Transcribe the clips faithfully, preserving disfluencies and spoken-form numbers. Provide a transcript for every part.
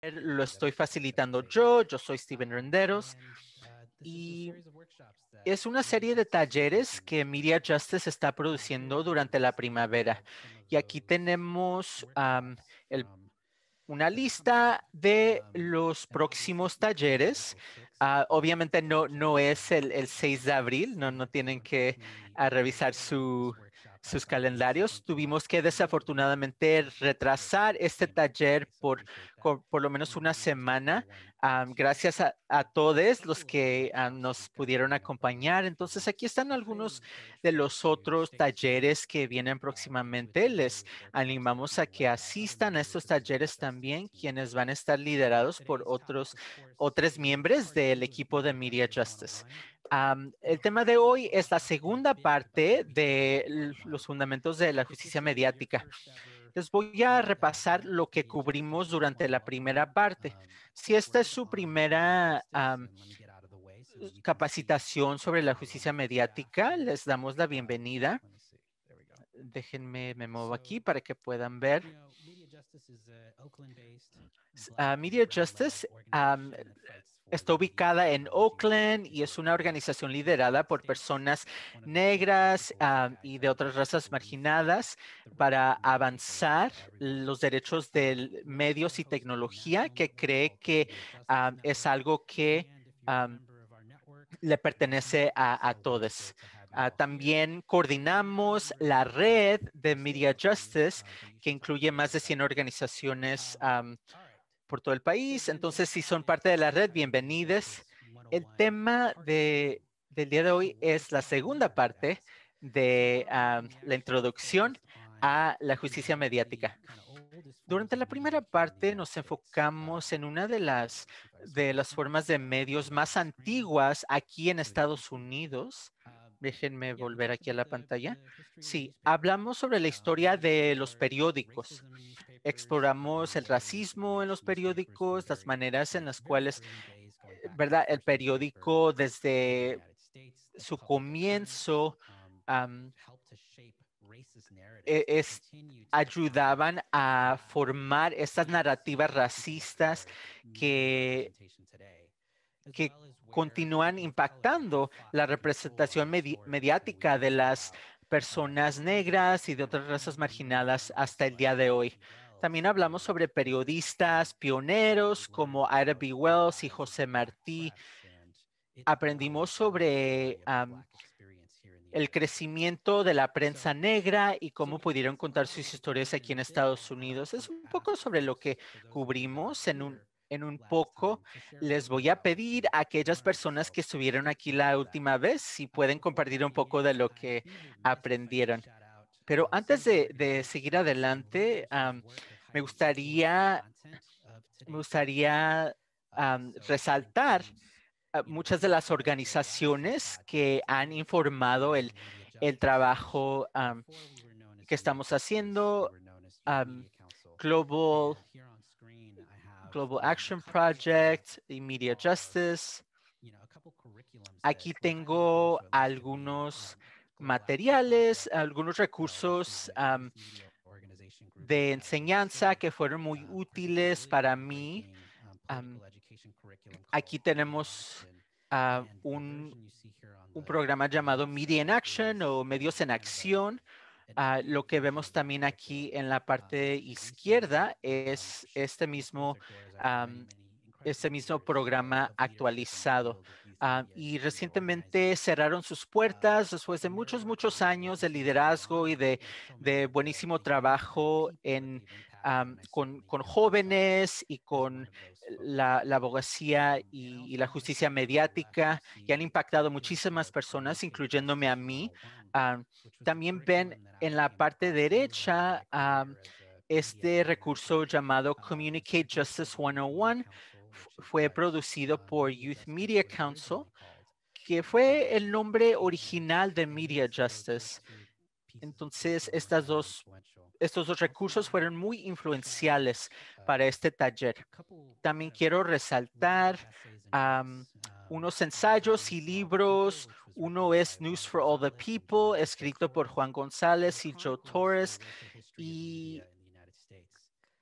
lo estoy facilitando yo, yo soy Steven Renderos y es una serie de talleres que Media Justice está produciendo durante la primavera. Y aquí tenemos um, el, una lista de los próximos talleres. Uh, obviamente no, no es el, el seis de abril, no, no tienen que uh, revisar su, sus calendarios. Tuvimos que desafortunadamente retrasar este taller por, por, por lo menos una semana. Um, gracias a, a todos los que um, nos pudieron acompañar. Entonces, aquí están algunos de los otros talleres que vienen próximamente. Les animamos a que asistan a estos talleres también, quienes van a estar liderados por otros, otros miembros del equipo de Media Justice. Um, el tema de hoy es la segunda parte de los fundamentos de la justicia mediática. Les voy a repasar lo que cubrimos durante la primera parte. Si esta es su primera um, capacitación sobre la justicia mediática, les damos la bienvenida. Déjenme, me muevo aquí para que puedan ver. Uh, Media Justice um, está ubicada en Oakland y es una organización liderada por personas negras um, y de otras razas marginadas para avanzar los derechos de medios y tecnología, que cree que um, es algo que um, le pertenece a, a todos. Uh, también coordinamos la red de Media Justice, que incluye más de cien organizaciones um, por todo el país. Entonces, si son parte de la red, bienvenidos. El tema de, del día de hoy es la segunda parte de um, la introducción a la justicia mediática. Durante la primera parte nos enfocamos en una de las, de las formas de medios más antiguas aquí en Estados Unidos. Déjenme volver aquí a la pantalla. Sí, hablamos sobre la historia de los periódicos. Exploramos el racismo en los periódicos, las maneras en las cuales, ¿verdad? El periódico desde su comienzo um, es, ayudaban a formar estas narrativas racistas que, que continúan impactando la representación medi mediática de las personas negras y de otras razas marginadas hasta el día de hoy. También hablamos sobre periodistas pioneros como Ida B. Wells y José Martí. Aprendimos sobre um, el crecimiento de la prensa negra y cómo pudieron contar sus historias aquí en Estados Unidos. Es un poco sobre lo que cubrimos en un, en un poco. Les voy a pedir a aquellas personas que estuvieron aquí la última vez si pueden compartir un poco de lo que aprendieron. Pero antes de, de seguir adelante, um, me gustaría, me gustaría um, resaltar uh, muchas de las organizaciones que han informado el, el trabajo um, que estamos haciendo. Um, Global, Global Action Project y Media Justice. Aquí tengo algunos materiales, algunos recursos um, de enseñanza que fueron muy útiles para mí. Um, aquí tenemos uh, un, un programa llamado Media in Action o Medios en Acción. Uh, lo que vemos también aquí en la parte izquierda es este mismo, um, este mismo programa actualizado. Uh, y recientemente cerraron sus puertas después de muchos, muchos años de liderazgo y de, de buenísimo trabajo en, um, con, con jóvenes y con la, la abogacía y, y la justicia mediática, y han impactado muchísimas personas, incluyéndome a mí. Um, también ven en la parte derecha um, este recurso llamado Communicate Justice ciento uno. Fue producido por Youth Media Council, que fue el nombre original de Media Justice. Entonces, estas dos, estos dos recursos fueron muy influenciales para este taller. También quiero resaltar um, unos ensayos y libros. Uno es News for All the People, escrito por Juan González y Joe Torres. Y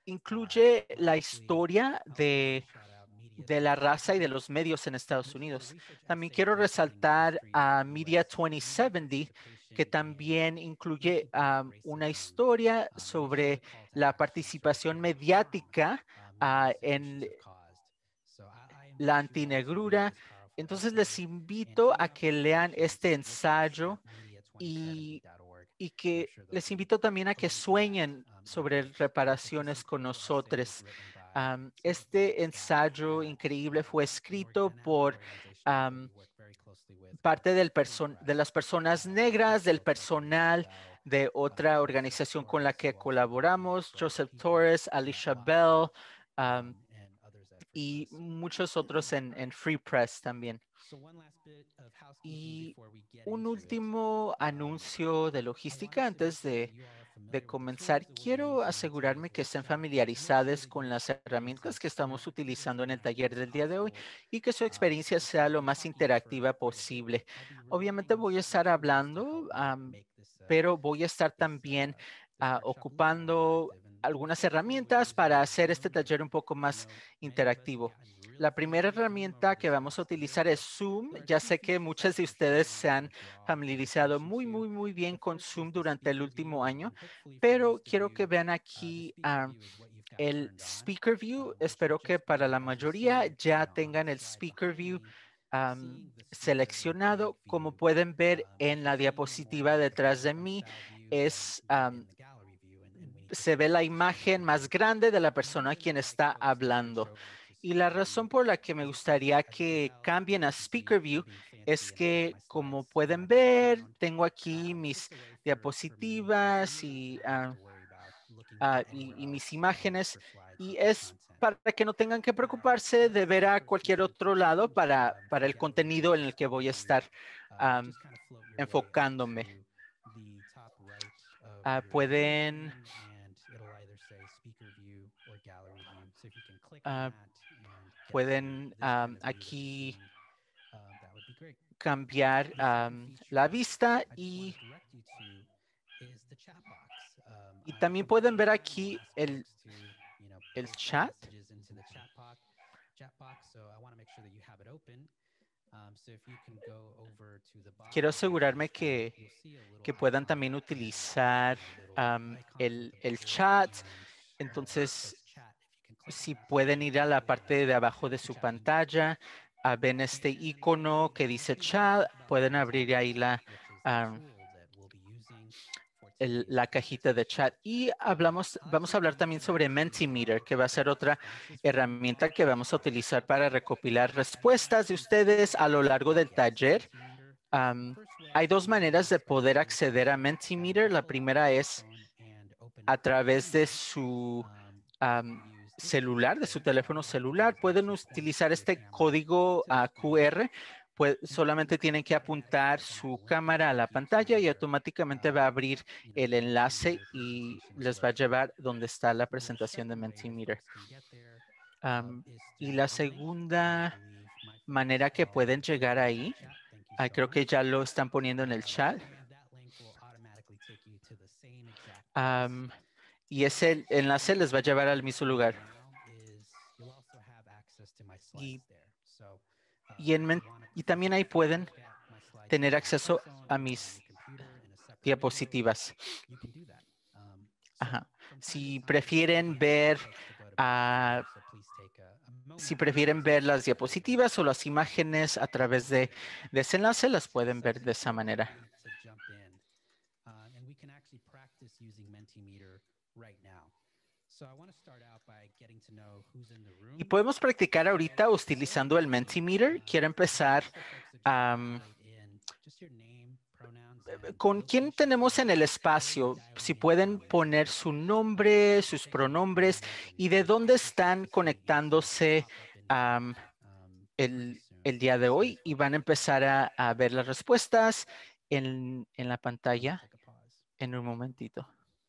incluye la historia de, de la raza y de los medios en Estados Unidos. También quiero resaltar a Media veinte setenta, que también incluye um, una historia sobre la participación mediática uh, en la antinegrura. Entonces les invito a que lean este ensayo y, y que les invito también a que sueñen sobre reparaciones con nosotros. Um, este ensayo increíble fue escrito por um, parte del person de las personas negras, del personal de otra organización con la que colaboramos, Joseph Torres, Alicia Bell, um, y muchos otros en, en Free Press también. Y un último anuncio de logística antes de, de comenzar. Quiero asegurarme que estén familiarizados con las herramientas que estamos utilizando en el taller del día de hoy y que su experiencia sea lo más interactiva posible. Obviamente voy a estar hablando, um, pero voy a estar también uh, ocupando algunas herramientas para hacer este taller un poco más interactivo. La primera herramienta que vamos a utilizar es Zoom. Ya sé que muchos de ustedes se han familiarizado muy, muy, muy bien con Zoom durante el último año, pero quiero que vean aquí um, el Speaker View. Espero que para la mayoría ya tengan el Speaker View um, seleccionado. Como pueden ver en la diapositiva detrás de mí, es um, se ve la imagen más grande de la persona a quien está hablando. Y la razón por la que me gustaría que cambien a Speaker View es que, como pueden ver, tengo aquí mis diapositivas y, uh, uh, y, y mis imágenes, y es para que no tengan que preocuparse de ver a cualquier otro lado para, para el contenido en el que voy a estar um, enfocándome. Uh, pueden uh, pueden um, aquí cambiar um, la vista y, y también pueden ver aquí el, el chat. Quiero asegurarme que, que puedan también utilizar um, el, el chat. Entonces, si pueden ir a la parte de abajo de su pantalla, uh, ven este icono que dice chat, pueden abrir ahí la, um, el, la cajita de chat. Y hablamos, vamos a hablar también sobre Mentimeter, que va a ser otra herramienta que vamos a utilizar para recopilar respuestas de ustedes a lo largo del taller. Um, hay dos maneras de poder acceder a Mentimeter. La primera es a través de su um, celular, de su teléfono celular. Pueden utilizar este código uh, Q R. Pues solamente tienen que apuntar su cámara a la pantalla y automáticamente va a abrir el enlace y les va a llevar donde está la presentación de Mentimeter. Um, y la segunda manera que pueden llegar ahí, uh, creo que ya lo están poniendo en el chat. Um, y ese enlace les va a llevar al mismo lugar. Y, y, en, y también ahí pueden tener acceso a mis diapositivas. Ajá. Si prefieren ver, uh, si prefieren ver las diapositivas o las imágenes a través de, de ese enlace, las pueden ver de esa manera. Y podemos practicar ahorita utilizando el Mentimeter. Quiero empezar um, ¿con quién tenemos en el espacio? Si pueden poner su nombre, sus pronombres y de dónde están conectándose um, el, el día de hoy y van a empezar a, a ver las respuestas en, en la pantalla en un momentito.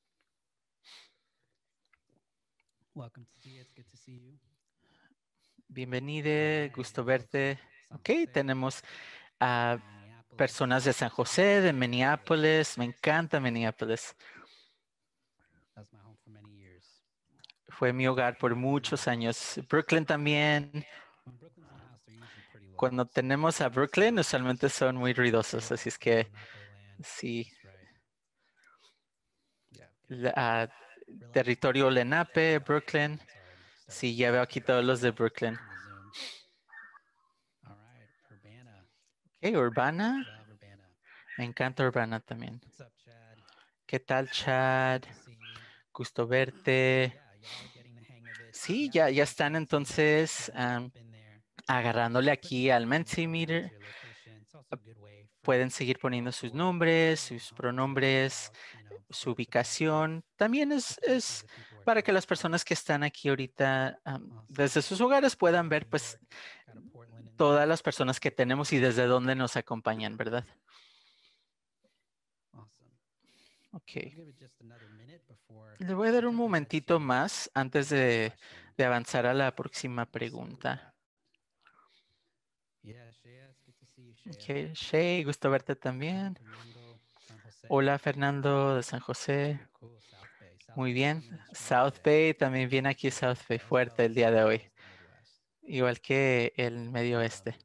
Bienvenido, gusto verte. Ok, tenemos a personas de San José, de Minneapolis. Me encanta Minneapolis. fue mi hogar por muchos años. Brooklyn también. Cuando tenemos a Brooklyn, usualmente son muy ruidosos, así es que sí. La- ah, territorio Lenape, Brooklyn. Sí, ya veo aquí todos los de Brooklyn. Ok, Urbana. Me encanta Urbana también. ¿Qué tal, Chad? Gusto verte. Sí, ya, ya están entonces um, agarrándole aquí al Mentimeter. Pueden seguir poniendo sus nombres, sus pronombres, su ubicación. También es, es para que las personas que están aquí ahorita um, desde sus hogares puedan ver pues todas las personas que tenemos y desde dónde nos acompañan, ¿verdad? Ok. Le voy a dar un momentito más antes de, de avanzar a la próxima pregunta. Ok, Shay, gusto verte también. Hola, Fernando de San José. Muy bien. South Bay, también viene aquí South Bay fuerte el día de hoy. Igual que el medio oeste.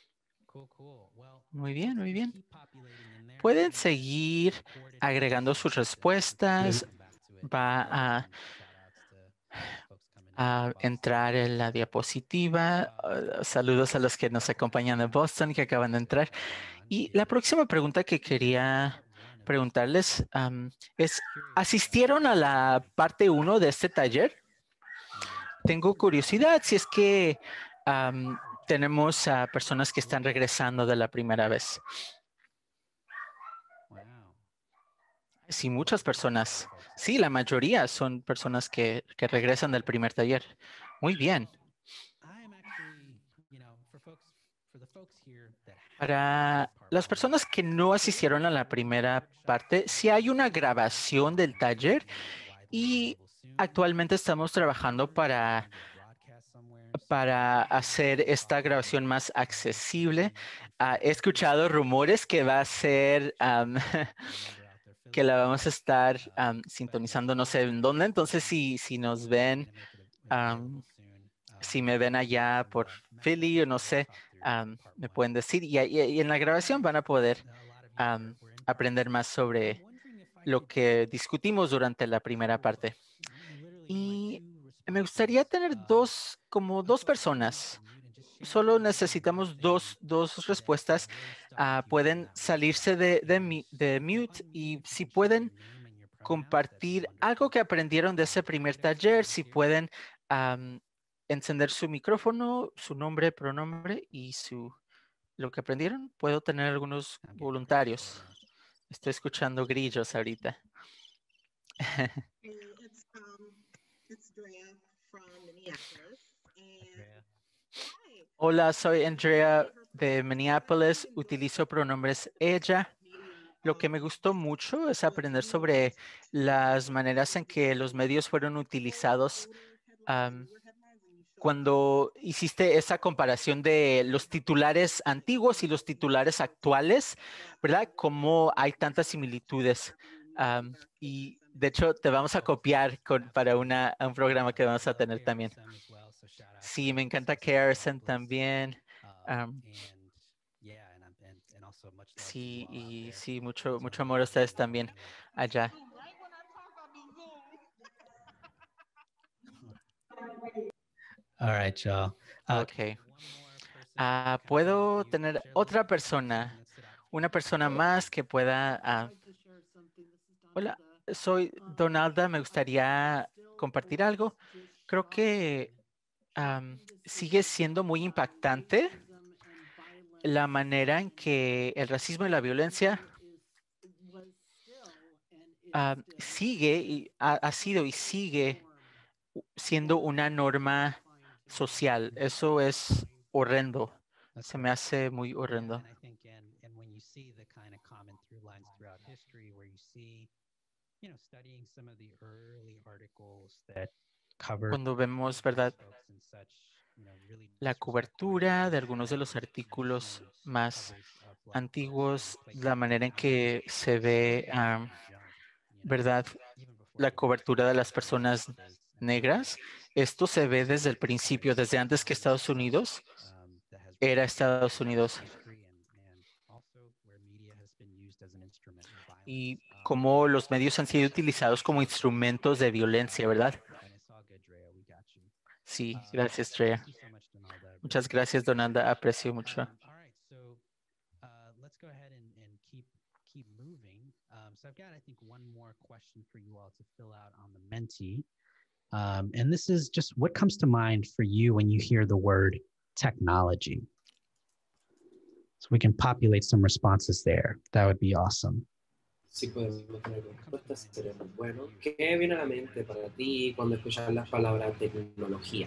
Muy bien, muy bien. Pueden seguir agregando sus respuestas. Va a, a entrar en la diapositiva. Uh, saludos a los que nos acompañan de Boston, que acaban de entrar. Y la próxima pregunta que quería preguntarles um, es, ¿asistieron a la parte uno de este taller? Tengo curiosidad si es que um, tenemos a personas que están regresando de la primera vez. Sí, muchas personas. Sí, la mayoría son personas que, que regresan del primer taller. Muy bien. Para las personas que no asistieron a la primera parte, sí hay una grabación del taller y actualmente estamos trabajando para, para hacer esta grabación más accesible. Uh, he escuchado rumores que va a ser um, que la vamos a estar um, sintonizando no sé en dónde, entonces si, si nos ven, um, si me ven allá por Philly o no sé, um, me pueden decir y, y, y, en la grabación van a poder um, aprender más sobre lo que discutimos durante la primera parte. Y me gustaría tener dos, como dos personas. Solo necesitamos dos, dos respuestas. Uh, pueden salirse de, de, mi, de mute y si pueden compartir algo que aprendieron de ese primer taller, si pueden um, encender su micrófono, su nombre, pronombre y su lo que aprendieron. Puedo tener algunos voluntarios. Estoy escuchando grillos ahorita. Hola, soy Andrea de Minneapolis. Utilizo pronombres ella. Lo que me gustó mucho es aprender sobre las maneras en que los medios fueron utilizados um, cuando hiciste esa comparación de los titulares antiguos y los titulares actuales, ¿verdad? Cómo hay tantas similitudes. Um, y de hecho, te vamos a copiar con, para una, un programa que vamos a tener también. Sí, me encanta Carson también. Um, sí, y sí, mucho, mucho amor a ustedes también allá. All right, y'all. Uh, Ok. Uh, ¿puedo tener otra persona? Una persona más que pueda... Uh, hola, soy Donalda. Me gustaría compartir algo. Creo que um, sigue siendo muy impactante la manera en que el racismo y la violencia uh, sigue y ha, ha sido y sigue siendo una norma social. Eso es horrendo. Se me hace muy horrendo. Cuando vemos, ¿verdad? La cobertura de algunos de los artículos más antiguos, la manera en que se ve, um, ¿verdad? La cobertura de las personas negras. Esto se ve desde el principio, desde antes que Estados Unidos era Estados Unidos. Y cómo los medios han sido utilizados como instrumentos de violencia, ¿verdad? Sí, gracias, Drea. Muchas gracias, Donalda. Aprecio mucho. So I've got, I think, one more question for you all to fill out on the Menti. Um, and this is just what comes to mind for you when you hear the word technology. So we can populate some responses there. That would be awesome. Si podemos tener respuestas, sería muy bueno. ¿Qué viene a la mente para ti cuando escuchas las palabras tecnología?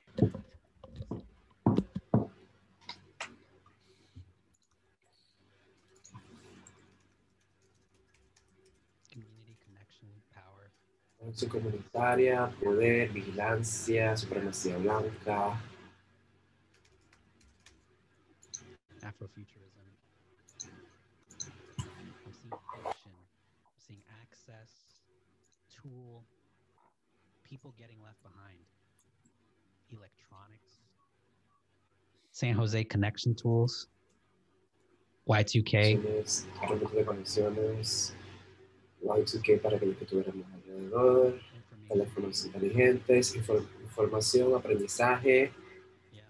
Acción comunitaria, poder, vigilancia, supremacía blanca. Afrofuturism. I'm seeing connection. I'm seeing access, tool, people getting left behind. Electronics. San Jose connection tools. Y two K. De conexiones. Y two K para que lo que tuviéramos alrededor. Teléfonos inteligentes, inform información, aprendizaje. Yeah.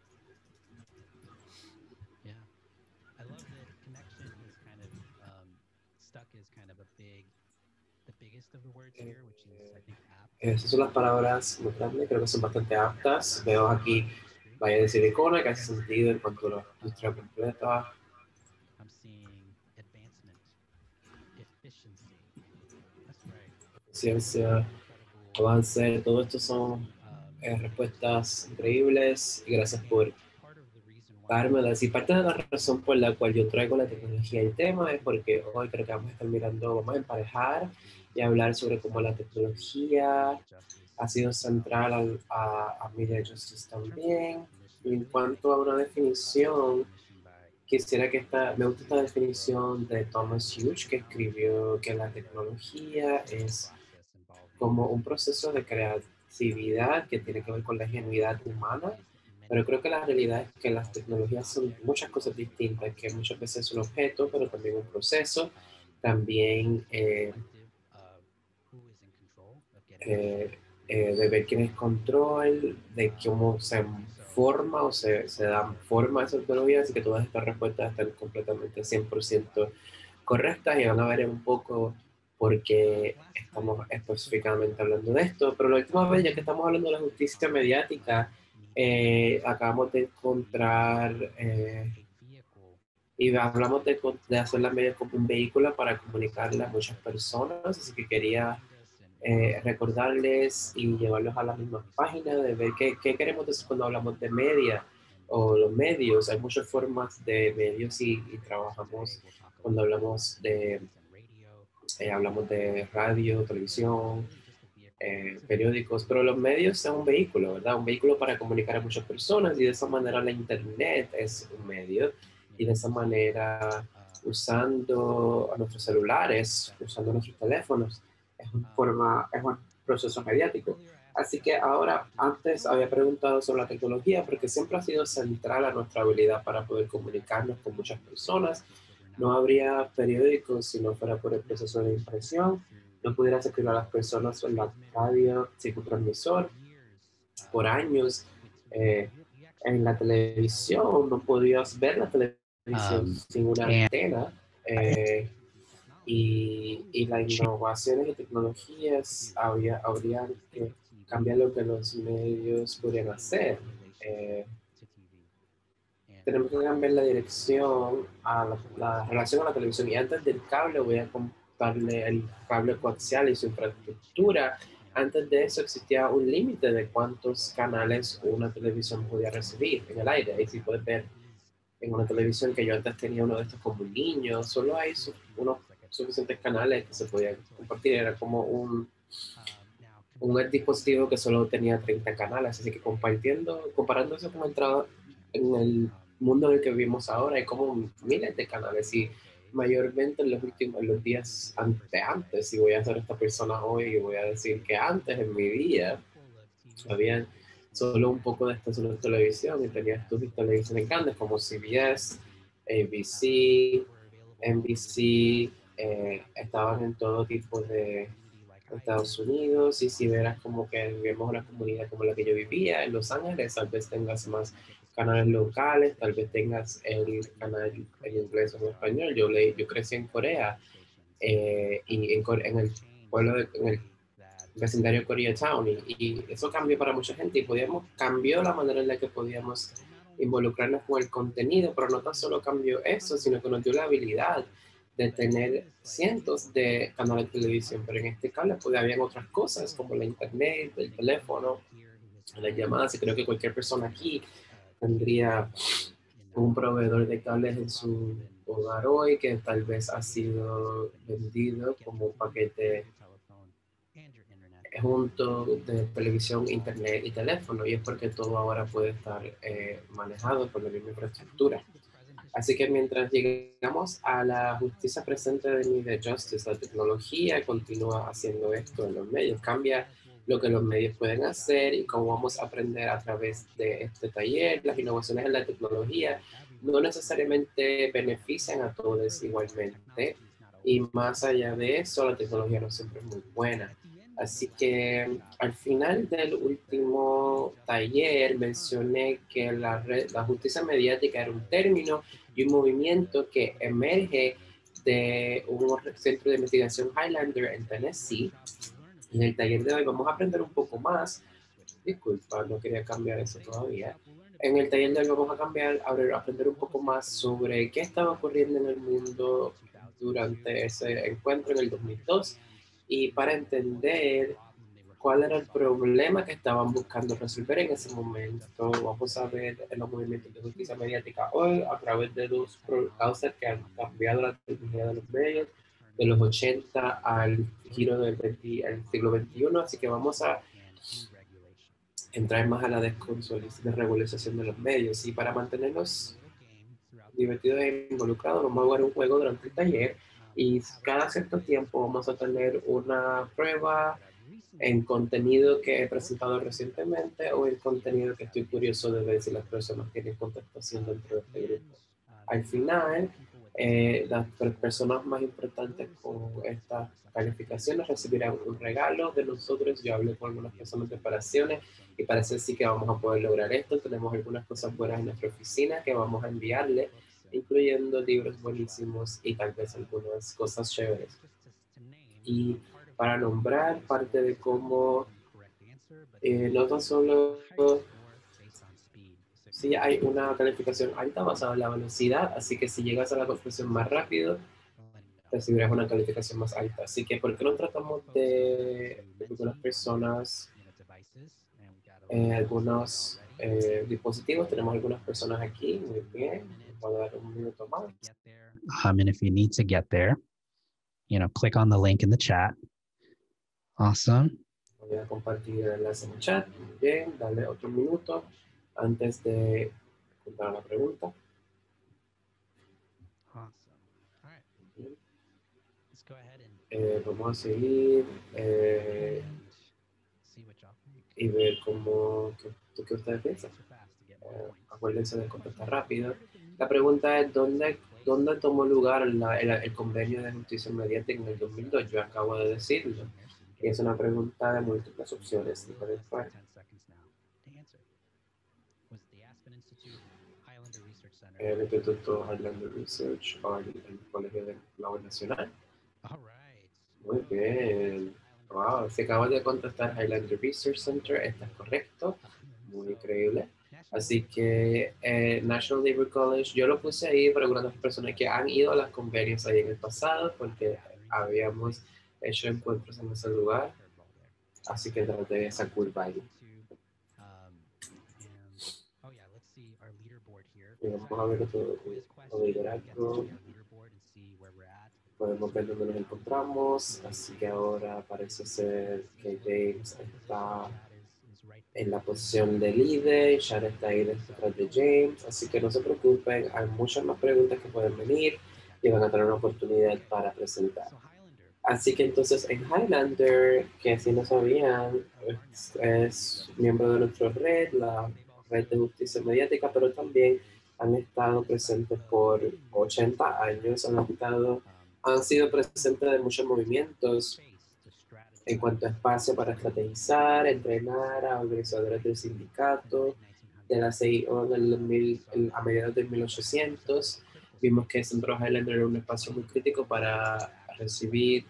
Yeah. I love that connection is kind of um, stuck as kind of a big, the biggest of the words here, which is, I think, app. Esas son las palabras muy grandes, creo que son bastante aptas. Veo aquí vaya de silicona, que hace sentido en cuanto a la industria completa. I'm seeing advancement, efficiency. That's right. Ciencia, avance, todo esto son eh, respuestas increíbles y gracias por dármelas. Y parte de la razón por la cual yo traigo la tecnología al tema es porque hoy creo que vamos a estar mirando, vamos a emparejar y hablar sobre cómo la tecnología ha sido central al, a, a Media Justice también. Y en cuanto a una definición, quisiera que esta, me gusta esta definición de Thomas Hughes, que escribió que la tecnología es como un proceso de creatividad que tiene que ver con la ingenuidad humana, pero creo que la realidad es que las tecnologías son muchas cosas distintas, que muchas veces es un objeto, pero también un proceso, también eh, eh, eh, de ver quién es control, de cómo se forma o se, se dan forma a esa tecnología, así que todas estas respuestas están completamente cien por ciento correctas y van a ver un poco por qué estamos específicamente hablando de esto. Pero la última vez, ya que estamos hablando de la justicia mediática, eh, acabamos de encontrar eh, y hablamos de, de hacer las medias como un vehículo para comunicarle a muchas personas, así que quería Eh, recordarles y llevarlos a la misma página de ver qué, qué queremos decir cuando hablamos de media o los medios. Hay muchas formas de medios y, y trabajamos cuando hablamos de, eh, hablamos de radio, televisión, eh, periódicos, pero los medios son un vehículo, ¿verdad? Un vehículo para comunicar a muchas personas y de esa manera la internet es un medio y de esa manera usando a nuestros celulares, usando nuestros teléfonos, es una forma, es un proceso mediático. Así que ahora, antes había preguntado sobre la tecnología porque siempre ha sido central a nuestra habilidad para poder comunicarnos con muchas personas. No habría periódicos si no fuera por el proceso de impresión. No pudieras escribir a las personas en la radio sin un transmisor. Por años, eh, en la televisión, no podías ver la televisión um, sin una antena. Eh, y, y las innovaciones y tecnologías habría, habrían que cambiar lo que los medios podrían hacer. Eh, tenemos que cambiar la dirección a la, la relación a la televisión. Y antes del cable voy a contarle el cable coaxial y su infraestructura. Antes de eso existía un límite de cuántos canales una televisión podía recibir en el aire. Y si puedes ver en una televisión que yo antes tenía uno de estos como un niño, solo hay su, unos suficientes canales que se podían compartir. Era como un, un dispositivo que solo tenía treinta canales. Así que compartiendo, comparando eso con el trabajo en el mundo en el que vivimos ahora, hay como miles de canales y mayormente en los últimos, en los días ante antes, si voy a ser esta persona hoy y voy a decir que antes en mi vida había solo un poco de estaciones de televisión y tenías tus televisiones grandes como C B S, A B C, N B C, eh, estaban en todo tipo de Estados Unidos, y si verás como que vivimos una comunidad como la que yo vivía en Los Ángeles, tal vez tengas más canales locales, tal vez tengas el canal en inglés o en español. Yo, le, yo crecí en Corea, eh, y en, en, el pueblo, de, en el vecindario Koreatown, y, y eso cambió para mucha gente y podíamos, cambió la manera en la que podíamos involucrarnos con el contenido, pero no tan solo cambió eso, sino que nos dio la habilidad de tener cientos de canales de televisión, pero en este caso pues habían otras cosas como la internet, el teléfono, las llamadas, y creo que cualquier persona aquí tendría un proveedor de cables en su hogar hoy que tal vez ha sido vendido como un paquete junto de televisión, internet y teléfono, y es porque todo ahora puede estar eh, manejado por la misma infraestructura. Así que mientras llegamos a la justicia presente de Media Justice, la tecnología continúa haciendo esto en los medios, cambia lo que los medios pueden hacer y cómo vamos a aprender a través de este taller. Las innovaciones en la tecnología no necesariamente benefician a todos igualmente, y más allá de eso, la tecnología no siempre es muy buena. Así que al final del último taller mencioné que la, red, la justicia mediática era un término y un movimiento que emerge de un centro de investigación Highlander en Tennessee. En el taller de hoy vamos a aprender un poco más. Disculpa, no quería cambiar eso todavía. En el taller de hoy vamos a cambiar, a aprender un poco más sobre qué estaba ocurriendo en el mundo durante ese encuentro en el dos mil dos, y para entender cuál era el problema que estaban buscando resolver en ese momento. Vamos a ver en los movimientos de justicia mediática hoy a través de dos causas que han cambiado la tecnología de los medios de los ochenta al giro del veinte, al siglo veintiuno. Así que vamos a entrar más a la desregulación de los medios, y para mantenernos divertidos e involucrados vamos a jugar un juego durante el taller, y cada cierto tiempo vamos a tener una prueba en contenido que he presentado recientemente o en contenido que estoy curioso de ver si las personas tienen contestación dentro de este grupo. Al final, eh, las personas más importantes con estas calificaciones recibirán un regalo de nosotros. Yo hablé con algunas personas de operaciones y parece sí que vamos a poder lograr esto. Tenemos algunas cosas buenas en nuestra oficina que vamos a enviarle, incluyendo libros buenísimos y tal vez algunas cosas chéveres. Y para nombrar parte de cómo eh, no tan solo si hay una calificación alta basada en la velocidad, así que si llegas a la conclusión más rápido, recibirás una calificación más alta. Así que, ¿por qué no tratamos de, de algunas personas, eh, algunos eh, dispositivos? Tenemos algunas personas aquí, muy bien. Voy a dar un minuto más. Um, and if you need to get there, you know, click on the link in the chat. Awesome. Voy a compartir el enlace en el chat. Muy bien, dale otro minuto antes de contar la pregunta. Eh, vamos a seguir eh, y ver cómo, qué, qué ustedes piensan. Eh, acuérdense de contestar rápido. La pregunta es, ¿dónde, dónde tomó lugar la, el, el convenio de justicia mediática en el dos mil dos? Yo acabo de decirlo. Y es una pregunta de múltiples opciones. El Instituto Highlander Research o el, el Colegio de Laboral Nacional. Muy bien. Wow, si acabas de contestar Highlander Research Center, está correcto. Muy increíble. Así que eh, National Labor College, yo lo puse ahí para algunas personas que han ido a las convenios ahí en el pasado, porque habíamos hecho encuentros en ese lugar. Así que traté de esa curva ahí. Y vamos a ver todo el liderazgo. Podemos ver dónde nos encontramos. Así que ahora parece ser que James está en la posición de líder. Shara está ahí detrás de James. Así que no se preocupen. Hay muchas más preguntas que pueden venir y van a tener una oportunidad para presentar. Así que entonces en Highlander, que si no sabían, es, es miembro de nuestra red, la red de justicia mediática, pero también han estado presentes por ochenta años, han estado, han sido presentes de muchos movimientos en cuanto a espacio para estrategizar, entrenar a organizadores del sindicato, de la C I O en el mil, en, a mediados de mil ochocientos. Vimos que Centro Highlander era un espacio muy crítico para recibir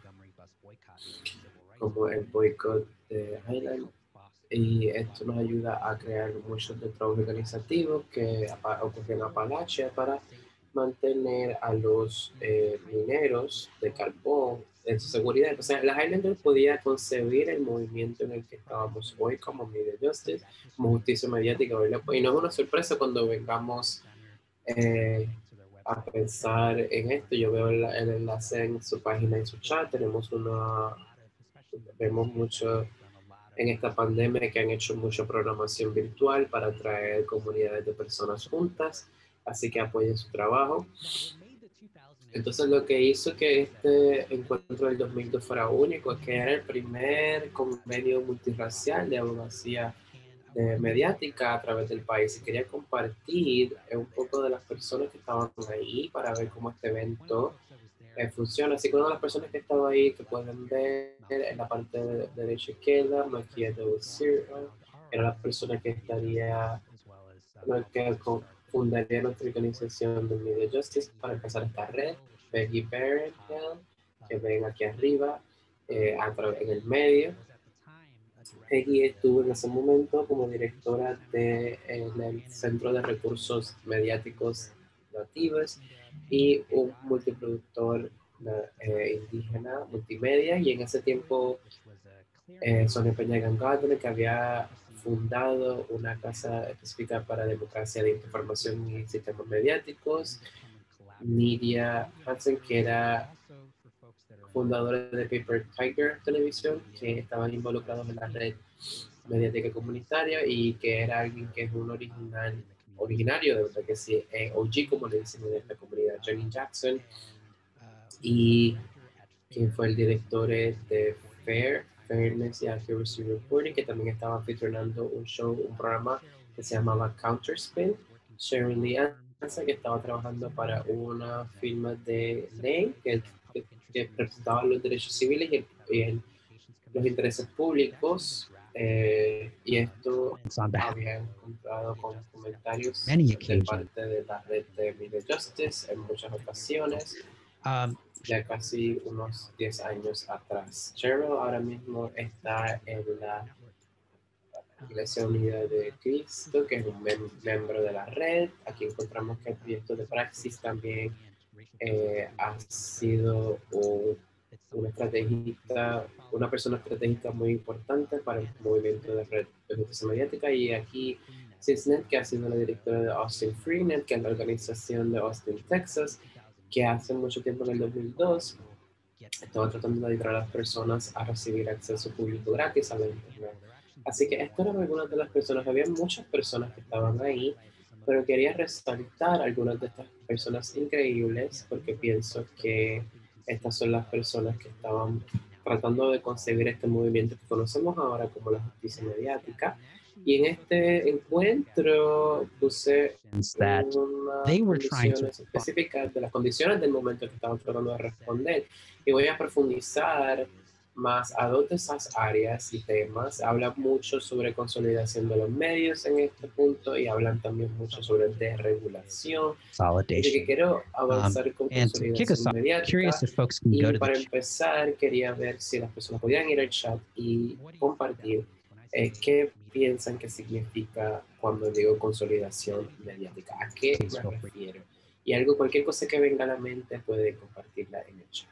como el boicot de Highland, y esto nos ayuda a crear muchos de trabajos organizativos que ocurren en Apalachia para mantener a los eh, mineros de carbón en su seguridad. O sea, la Highlander podía concebir el movimiento en el que estábamos hoy como Media Justice, como justicia mediática, ¿verdad? Y no es una sorpresa cuando vengamos eh, a pensar en esto. Yo veo el, el enlace en su página, en su chat. Tenemos una, vemos mucho en esta pandemia que han hecho mucha programación virtual para atraer comunidades de personas juntas, así que apoyen su trabajo. Entonces lo que hizo que este encuentro del dos mil dos fuera único es que era el primer convenio multirracial de abogacía de mediática a través del país, y quería compartir un poco de las personas que estaban ahí para ver cómo este evento eh, funciona. Así que una de las personas que estaba ahí, que pueden ver en la parte de, de derecha izquierda, Maquia de Ciro, era la persona que estaría, la que fundaría nuestra organización de Media Justice para empezar esta red. Peggy Barrett, que ven aquí arriba, eh, en el medio. Peggy estuvo en ese momento como directora del de, Centro de Recursos Mediáticos Nativos y un multiproductor eh, indígena multimedia, y en ese tiempo eh, Sonia Peña Gardner, que había fundado una casa específica para democracia de información y sistemas mediáticos. Nidia Hansen, que era fundadora de Paper Tiger Televisión, que estaban involucrados en la red mediática comunitaria, y que era alguien que es un original, originario de verdad que sí, eh, O G, como le dicen en esta comunidad, Johnny Jackson, y quien fue el director de FAIR, Fairness y Accuracy Reporting, que también estaba anfitrionando un show, un programa que se llamaba Counterspin. Sharon Lee Anza, que estaba trabajando para una firma de ley que, que, que representaba los derechos civiles y, el, y el, los intereses públicos, eh, y esto había encontrado con comentarios de parte de la red de Media Justice en muchas ocasiones, um, ya casi unos diez años atrás. Cheryl ahora mismo está en la Iglesia Unida de Cristo, que es un mem miembro de la red. Aquí encontramos que el proyecto de Praxis también eh, ha sido un, una estrategista, una persona estratégica muy importante para el movimiento de red de justicia mediática. Y aquí Cisnet, que ha sido la directora de Austin Freenet, que es la organización de Austin, Texas, que hace mucho tiempo, en el dos mil dos, estaba tratando de ayudar a las personas a recibir acceso público gratis a la internet. Así que estas eran algunas de las personas. Había muchas personas que estaban ahí, pero quería resaltar algunas de estas personas increíbles, porque pienso que estas son las personas que estaban tratando de concebir este movimiento que conocemos ahora como la justicia mediática. Y en este encuentro puse unas condiciones específicas de las condiciones del momento que estaban tratando de responder, y voy a profundizar más a dos de esas áreas y temas. Hablan mucho sobre consolidación de los medios en este punto, y hablan también mucho sobre desregulación. Así que quiero avanzar um, con consolidación mediática, y para empezar quería ver si las personas podían ir al chat y compartir eh, qué piensan que significa cuando digo consolidación mediática, a qué me refiero, y algo, cualquier cosa que venga a la mente pueden compartirla en el chat.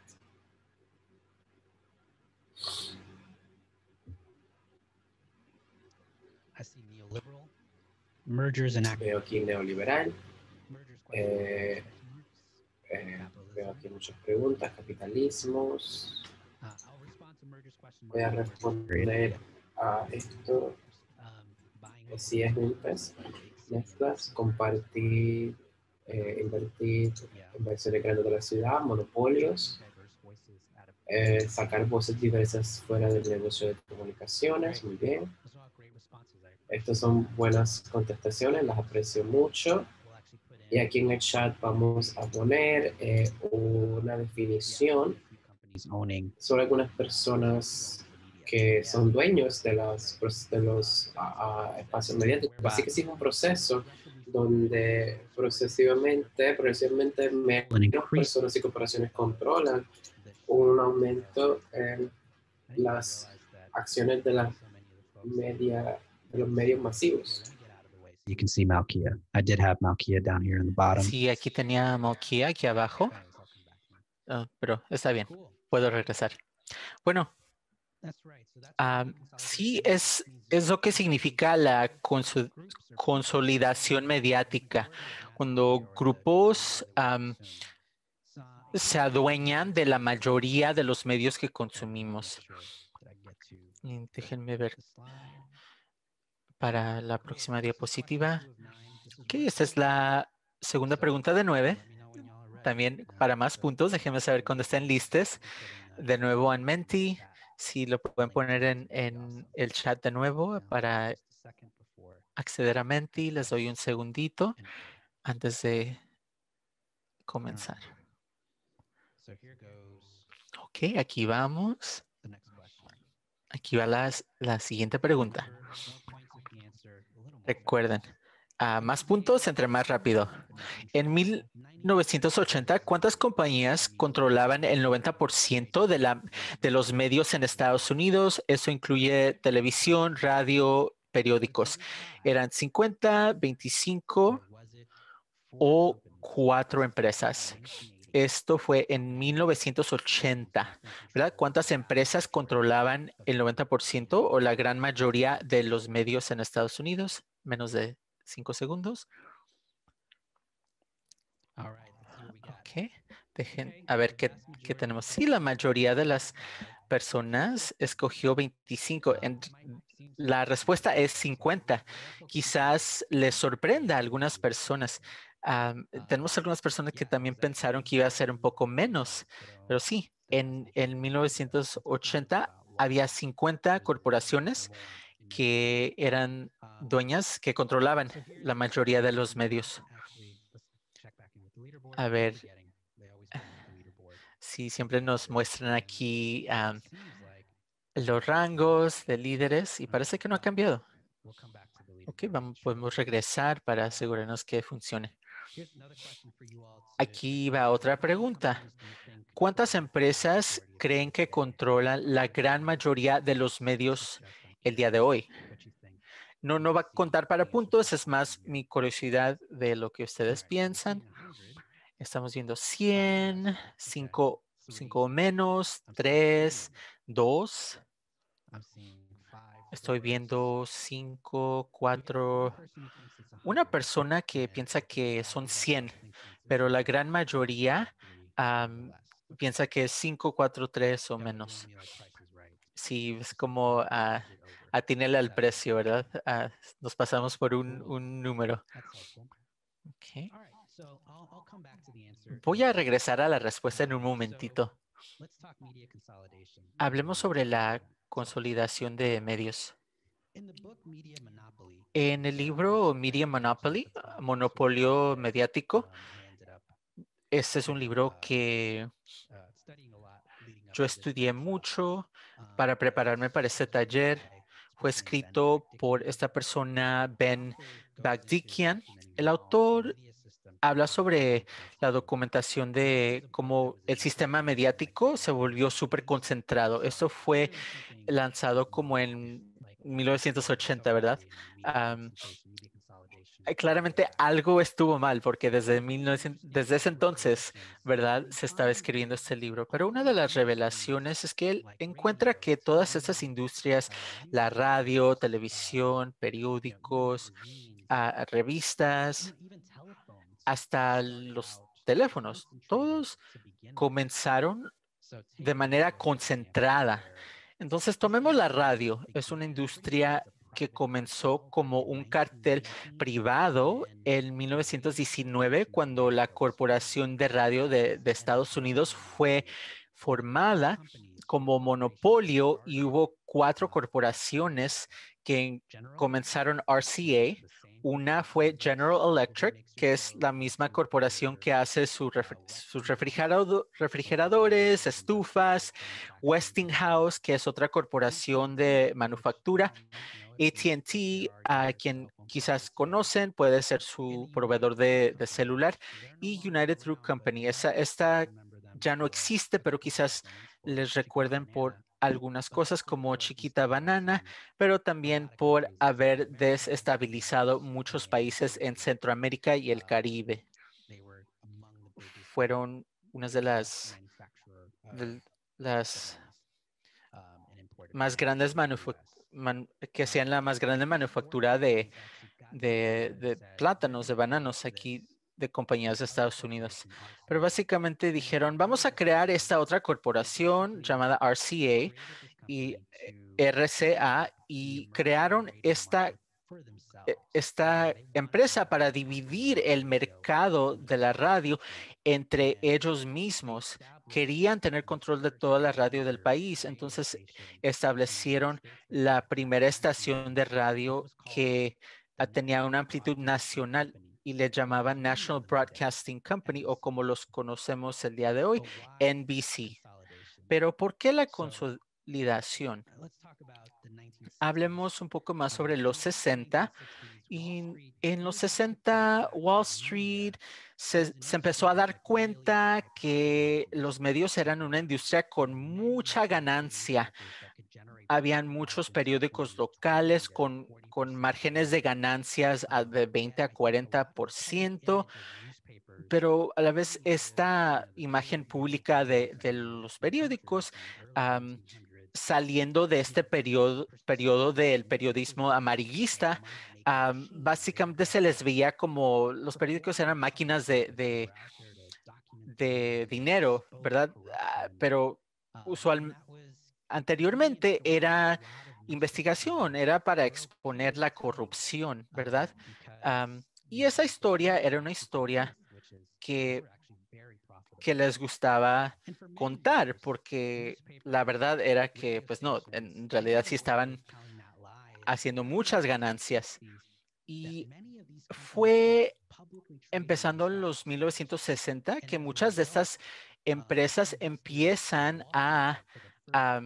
Veo aquí neoliberal, eh, eh, veo aquí muchas preguntas, capitalismos. Voy a responder a esto. Si es juntas, mezclas, compartir, eh, invertir, inversiones grandes de la ciudad, monopolios, eh, sacar voces diversas fuera del negocio de comunicaciones. Muy bien. Estas son buenas contestaciones, las aprecio mucho. Y aquí en el chat vamos a poner eh, una definición sobre algunas personas que son dueños de, las, de los uh, uh, espacios mediáticos. Así que sí es un proceso donde procesivamente, progresivamente menos personas y corporaciones controlan un aumento en las acciones de, la media, de los medios masivos. You can see Malkia. I did have Malkia down here in the bottom. Sí, aquí tenía Malkia aquí abajo, uh, pero está bien, puedo regresar. Bueno, um, sí es, es lo que significa la cons consolidación mediática, cuando grupos um, se adueñan de la mayoría de los medios que consumimos. Y déjenme ver para la próxima diapositiva. Ok, esta es la segunda pregunta de nueve. También para más puntos, déjenme saber cuando estén listos. De nuevo en Menti, si lo pueden poner en, en el chat de nuevo para acceder a Menti. Les doy un segundito antes de comenzar. Ok, aquí vamos. Aquí va las, la siguiente pregunta. Recuerden, a más puntos entre más rápido. En mil novecientos ochenta, ¿cuántas compañías controlaban el noventa por ciento de, la, de los medios en Estados Unidos? Eso incluye televisión, radio, periódicos. ¿Eran cincuenta, veinticinco o cuatro empresas? Esto fue en mil novecientos ochenta, ¿verdad? ¿Cuántas empresas controlaban el noventa por ciento o la gran mayoría de los medios en Estados Unidos? Menos de cinco segundos. Ok, dejen a ver qué, qué tenemos. Sí, la mayoría de las personas escogió veinticinco. En, la respuesta es cincuenta. Quizás les sorprenda a algunas personas. Um, tenemos algunas personas que también pensaron que iba a ser un poco menos, pero sí, en, en mil novecientos ochenta había cincuenta corporaciones que eran dueñas, que controlaban la mayoría de los medios. A ver, sí, siempre nos muestran aquí um, los rangos de líderes y parece que no ha cambiado. Ok, vamos, podemos regresar para asegurarnos que funcione. Aquí va otra pregunta. ¿Cuántas empresas creen que controlan la gran mayoría de los medios el día de hoy? No, no va a contar para puntos, es más mi curiosidad de lo que ustedes piensan. Estamos viendo cien, cinco, cinco o menos, tres, dos. Estoy viendo cinco, cuatro. Una persona que piensa que son cien, pero la gran mayoría um, piensa que es cinco, cuatro, tres o menos. Sí, es como uh, atínele al precio, ¿verdad? Uh, nos pasamos por un, un número. Okay. Voy a regresar a la respuesta en un momentito. Hablemos sobre la consolidación de medios. En el libro Media Monopoly, Monopolio Mediático, este es un libro que yo estudié mucho para prepararme para este taller. Fue escrito por esta persona, Ben Bagdikian. El autor habla sobre la documentación de cómo el sistema mediático se volvió súper concentrado. Esto fue lanzado como en mil novecientos ochenta, ¿verdad? Um, claramente algo estuvo mal porque desde, mil novecientos, desde ese entonces, ¿verdad? Se estaba escribiendo este libro. Pero una de las revelaciones es que él encuentra que todas estas industrias, la radio, televisión, periódicos, uh, revistas, hasta los teléfonos, todos comenzaron de manera concentrada. Entonces, tomemos la radio. Es una industria que comenzó como un cartel privado en mil novecientos diecinueve, cuando la Corporación de Radio de, de Estados Unidos fue formada como monopolio y hubo cuatro corporaciones que comenzaron R C A. Una fue General Electric, que es la misma corporación que hace su refri- sus refrigerado- refrigeradores, estufas. Westinghouse, que es otra corporación de manufactura. A T and T, a quien quizás conocen, puede ser su proveedor de, de celular. Y United Fruit Company. Esa, esta ya no existe, pero quizás les recuerden por algunas cosas como Chiquita Banana, pero también por haber desestabilizado muchos países en Centroamérica y el Caribe. Fueron unas de las, de las más grandes manufacturas Man, que sean la más grande manufactura de, de, de plátanos, de bananos aquí de compañías de Estados Unidos. Pero básicamente dijeron, vamos a crear esta otra corporación llamada R C A y R C A y crearon esta, esta empresa para dividir el mercado de la radio entre ellos mismos. Querían tener control de toda la radio del país, entonces establecieron la primera estación de radio que tenía una amplitud nacional y le llamaban National Broadcasting Company, o como los conocemos el día de hoy, N B C. Pero ¿por qué la consolidación? Hablemos un poco más sobre los sesenta. Y en los sesenta, Wall Street se, se empezó a dar cuenta que los medios eran una industria con mucha ganancia. Habían muchos periódicos locales con, con márgenes de ganancias de veinte a cuarenta por ciento, pero a la vez esta imagen pública de, de los periódicos um, saliendo de este periodo, periodo del periodismo amarillista, um, básicamente se les veía como los periódicos eran máquinas de, de, de dinero, ¿verdad? Uh, pero usualmente, anteriormente era investigación, era para exponer la corrupción, ¿verdad? Um, y esa historia era una historia que, que les gustaba contar, porque la verdad era que, pues no, en realidad sí estaban haciendo muchas ganancias. Y fue empezando en los mil novecientos sesenta que muchas de estas empresas empiezan a, a,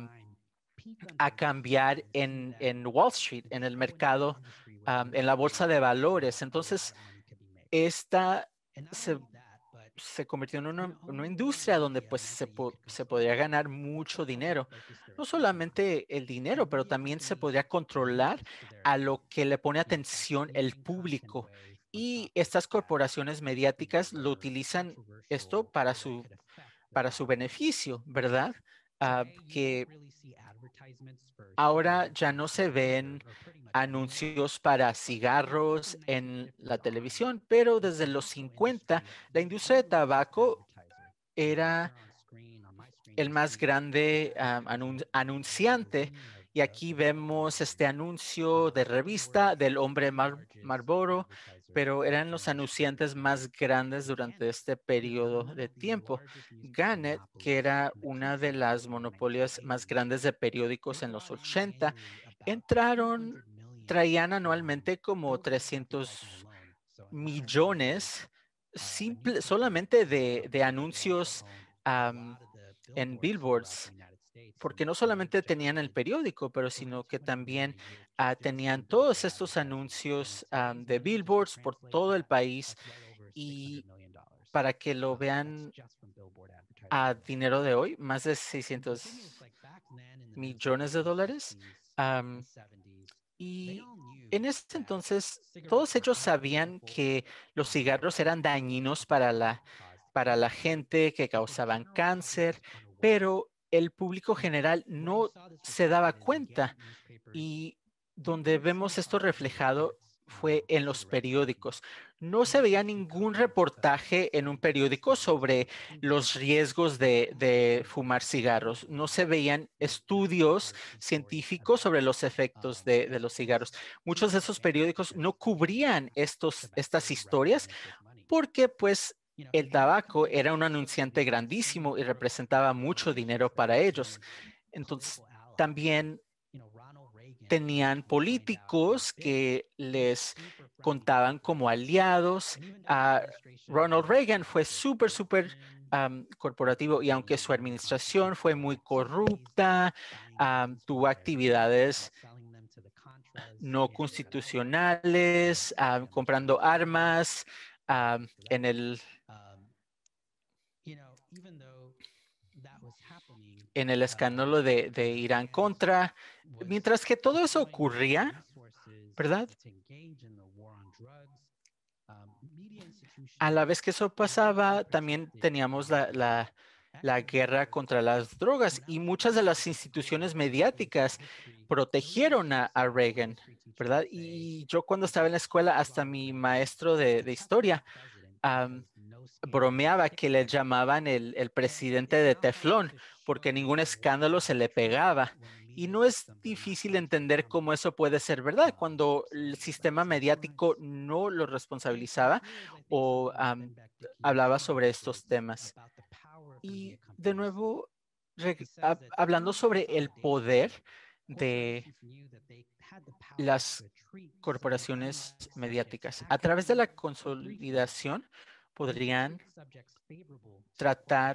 a cambiar en, en Wall Street, en el mercado, um, en la bolsa de valores. Entonces, esta se se convirtió en una, una industria donde pues se, po se podría ganar mucho dinero. No solamente el dinero, pero también se podría controlar a lo que le pone atención el público. Y estas corporaciones mediáticas lo utilizan esto para su, para su beneficio, ¿verdad? Uh, que ahora ya no se ven anuncios para cigarros en la televisión, pero desde los cincuenta la industria de tabaco era el más grande um, anun anunciante. Y aquí vemos este anuncio de revista del hombre Mar Marlboro, pero eran los anunciantes más grandes durante este periodo de tiempo. Gannett, que era una de las monopolios más grandes de periódicos en los ochenta, entraron, traían anualmente como trescientos millones simple, solamente de, de anuncios um, en billboards, porque no solamente tenían el periódico, pero sino que también uh, tenían todos estos anuncios um, de billboards por todo el país. Y para que lo vean a dinero de hoy, más de seiscientos millones de dólares. Um, y en ese entonces, todos ellos sabían que los cigarros eran dañinos para la, para la gente, que causaban cáncer, pero el público general no se daba cuenta. Y donde vemos esto reflejado fue en los periódicos. No se veía ningún reportaje en un periódico sobre los riesgos de, de fumar cigarros. No se veían estudios científicos sobre los efectos de, de los cigarros. Muchos de esos periódicos no cubrían estos, estas historias porque pues el tabaco era un anunciante grandísimo y representaba mucho dinero para ellos. Entonces, también tenían políticos que les contaban como aliados. Uh, Ronald Reagan fue súper, súper um, corporativo y aunque su administración fue muy corrupta, um, tuvo actividades no constitucionales, um, comprando armas um, en el en el escándalo de, de Irán contra. Mientras que todo eso ocurría, ¿verdad? A la vez que eso pasaba, también teníamos la, la, la guerra contra las drogas y muchas de las instituciones mediáticas protegieron a, a Reagan, ¿verdad? Y yo cuando estaba en la escuela, hasta mi maestro de, de historia um, bromeaba que le llamaban el, el presidente de Teflón, porque ningún escándalo se le pegaba. Y no es difícil entender cómo eso puede ser verdad cuando el sistema mediático no lo responsabilizaba o um, hablaba sobre estos temas. Y de nuevo, hablando sobre el poder de las corporaciones mediáticas. A través de la consolidación podrían tratar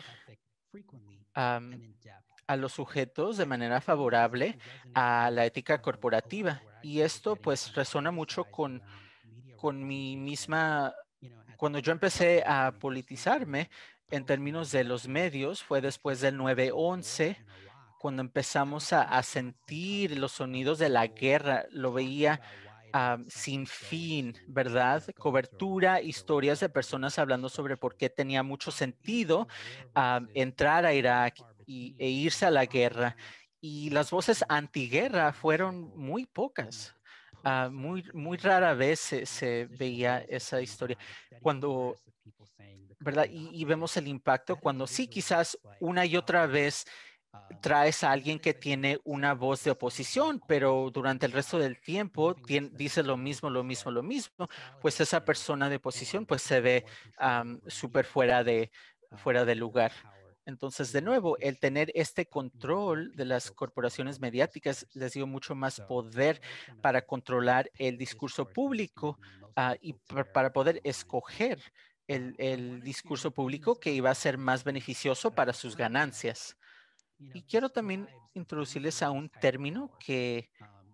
um, a los sujetos de manera favorable a la ética corporativa. Y esto pues resuena mucho con, con mi misma, cuando yo empecé a politizarme en términos de los medios, fue después del nueve once, cuando empezamos a, a sentir los sonidos de la guerra, lo veía um, sin fin, ¿verdad? Cobertura, historias de personas hablando sobre por qué tenía mucho sentido um, entrar a Irak y, e irse a la guerra. Y las voces antiguerra fueron muy pocas. Uh, muy, muy rara vez se, se veía esa historia. Cuando, ¿verdad? Y, y vemos el impacto cuando sí, quizás una y otra vez traes a alguien que tiene una voz de oposición, pero durante el resto del tiempo tiene, dice lo mismo, lo mismo, lo mismo, pues esa persona de oposición pues se ve um, súper fuera de, fuera de lugar. Entonces, de nuevo, el tener este control de las corporaciones mediáticas les dio mucho más poder para controlar el discurso público uh, y para poder escoger el, el discurso público que iba a ser más beneficioso para sus ganancias. Y quiero también introducirles a un término que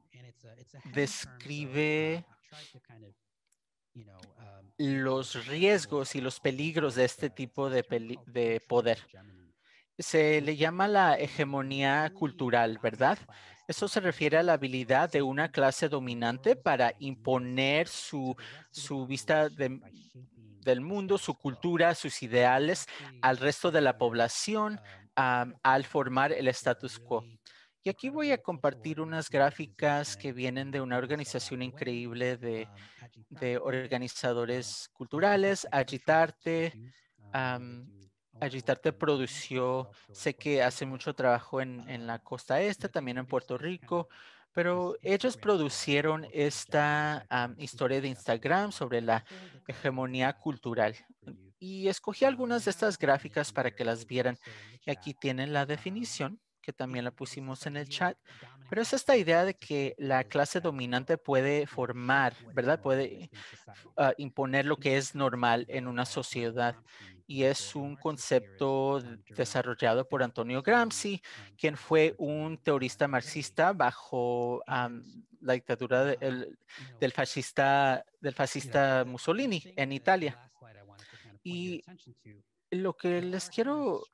describe los riesgos y los peligros de este tipo de, de poder. Se le llama la hegemonía cultural, ¿verdad? Eso se refiere a la habilidad de una clase dominante para imponer su, su vista de, del mundo, su cultura, sus ideales al resto de la población um, al formar el status quo. Y aquí voy a compartir unas gráficas que vienen de una organización increíble de, de organizadores culturales, Agitarte. Um, Agitarte produció, sé que hace mucho trabajo en, en la costa este, también en Puerto Rico, pero ellos producieron esta um, historia de Instagram sobre la hegemonía cultural. Y escogí algunas de estas gráficas para que las vieran. Y aquí tienen la definición, que también la pusimos en el chat. Pero es esta idea de que la clase dominante puede formar, ¿verdad? Puede uh, imponer lo que es normal en una sociedad. Y es un concepto desarrollado por Antonio Gramsci, quien fue un teorista marxista bajo um, la dictadura de, el, del, fascista, del fascista Mussolini en Italia. Y lo que les quiero,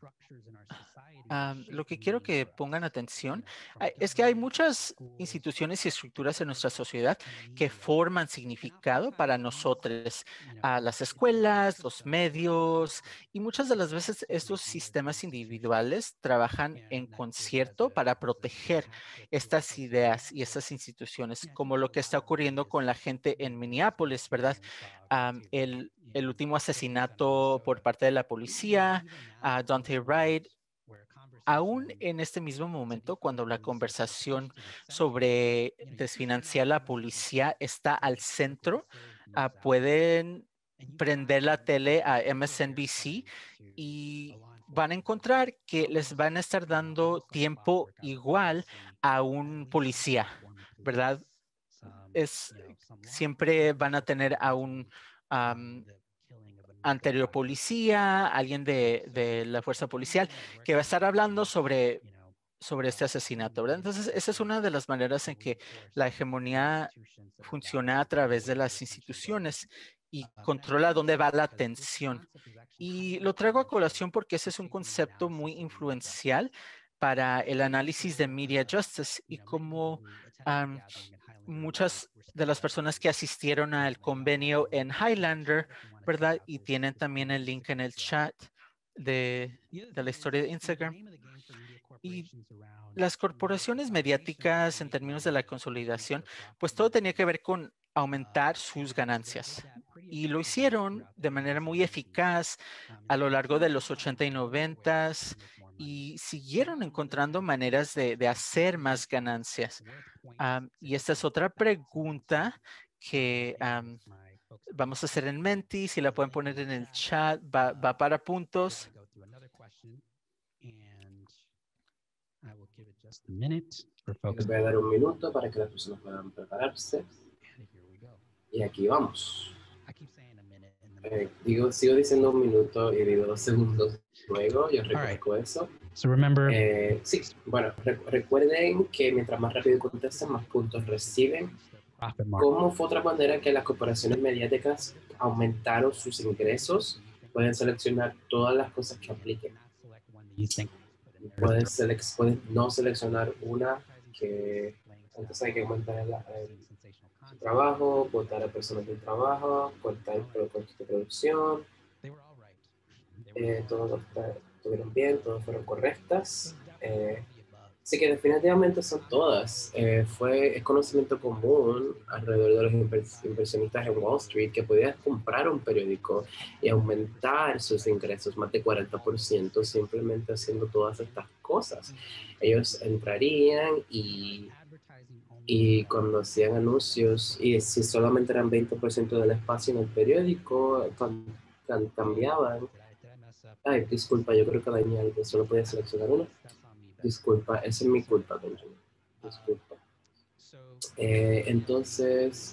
um, lo que quiero que pongan atención es que hay muchas instituciones y estructuras en nuestra sociedad que forman significado para nosotros, uh, las escuelas, los medios, y muchas de las veces estos sistemas individuales trabajan en concierto para proteger estas ideas y estas instituciones, como lo que está ocurriendo con la gente en Minneapolis, ¿verdad? Um, el, el último asesinato por parte de la policía, a Daunte Wright. Aún en este mismo momento, cuando la conversación sobre desfinanciar la policía está al centro, uh, pueden prender la tele a M S N B C y van a encontrar que les van a estar dando tiempo igual a un policía, ¿verdad? Es, siempre van a tener a un um, anterior policía, alguien de, de la fuerza policial, que va a estar hablando sobre, sobre este asesinato, ¿verdad? Entonces, esa es una de las maneras en que la hegemonía funciona a través de las instituciones y controla dónde va la atención. Y lo traigo a colación porque ese es un concepto muy influencial para el análisis de media justice y como um, muchas de las personas que asistieron al convenio en Highlander, ¿verdad? Y tienen también el link en el chat de, de la historia de Instagram. Y las corporaciones mediáticas en términos de la consolidación, pues todo tenía que ver con aumentar sus ganancias. Y lo hicieron de manera muy eficaz a lo largo de los ochenta y noventa y siguieron encontrando maneras de, de hacer más ganancias. Um, y esta es otra pregunta que um, vamos a hacer en Menti, si la pueden poner en el chat, va, va para puntos. Les voy a dar un minuto para que las personas puedan prepararse. Y aquí vamos. Eh, digo, sigo diciendo un minuto y digo dos segundos luego, yo reconozco right. eso. So remember, eh, sí, bueno, re recuerden que mientras más rápido contesten, más puntos reciben. ¿Cómo fue otra manera que las corporaciones mediáticas aumentaron sus ingresos? Pueden seleccionar todas las cosas que apliquen. Pueden, selec pueden no seleccionar una que entonces hay que aumentar el, el, el trabajo, votar a personas del trabajo, cortar costos de producción. Eh, todos estuvieron bien, todos fueron correctas. Eh, así que definitivamente son todas. Eh, fue, es conocimiento común alrededor de los inversionistas en Wall Street que podían comprar un periódico y aumentar sus ingresos más de cuarenta por ciento simplemente haciendo todas estas cosas. Ellos entrarían y, y cuando hacían anuncios, y si solamente eran veinte por ciento del espacio en el periódico, cambiaban. Ay, disculpa, yo creo que dañé algo, solo podía seleccionar uno. Disculpa, esa es mi culpa, Benjamin. Disculpa. Eh, entonces,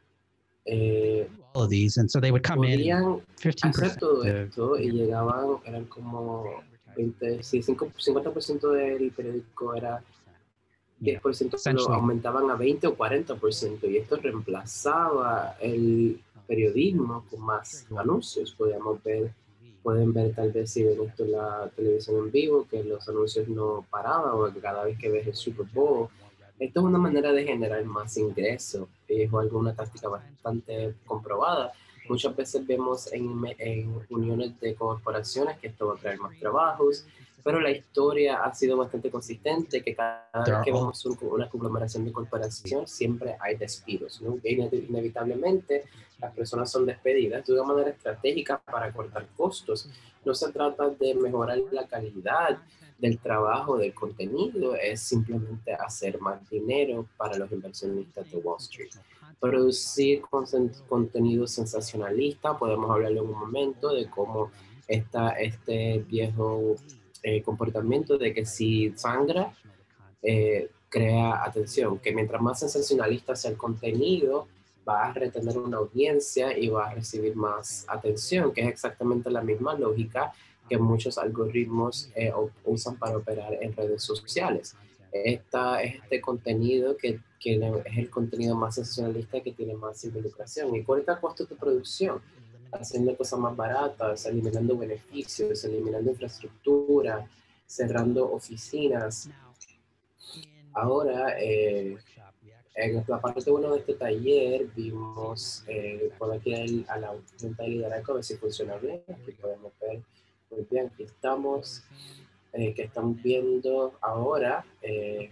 eh, and so they would come podían in hacer todo esto y llegaban, eran como veinte, sí, cincuenta por ciento del periódico era diez por ciento, lo aumentaban a veinte o cuarenta por ciento y esto reemplazaba el periodismo con más anuncios. Podíamos ver, pueden ver tal vez si ven esto en la televisión en vivo, que los anuncios no paraban o que cada vez que ves el Super Bowl. Esto es una manera de generar más ingresos, es algo, una táctica bastante comprobada. Muchas veces vemos en, en uniones de corporaciones que esto va a traer más trabajos, pero la historia ha sido bastante consistente, que cada vez que vemos un, una conglomeración de corporación siempre hay despidos, ¿no? Inevitablemente las personas son despedidas de una manera estratégica para cortar costos. No se trata de mejorar la calidad del trabajo, del contenido, es simplemente hacer más dinero para los inversionistas de Wall Street. Producir contenido sensacionalista, podemos hablar en un momento de cómo está este viejo eh, comportamiento de que si sangra, eh, crea atención, que mientras más sensacionalista sea el contenido, va a retener una audiencia y va a recibir más atención, que es exactamente la misma lógica que muchos algoritmos eh, usan para operar en redes sociales. Esta, este contenido que, que es el contenido más sensacionalista que tiene más involucración y corta costos de producción, haciendo cosas más baratas, eliminando beneficios, eliminando infraestructura, cerrando oficinas. Ahora, eh, en la parte uno de este taller vimos, eh, por aquí el, a la junta de liderazgo, a ver si funciona bien. Aquí podemos ver muy bien, aquí estamos, eh, que estamos viendo ahora. Eh,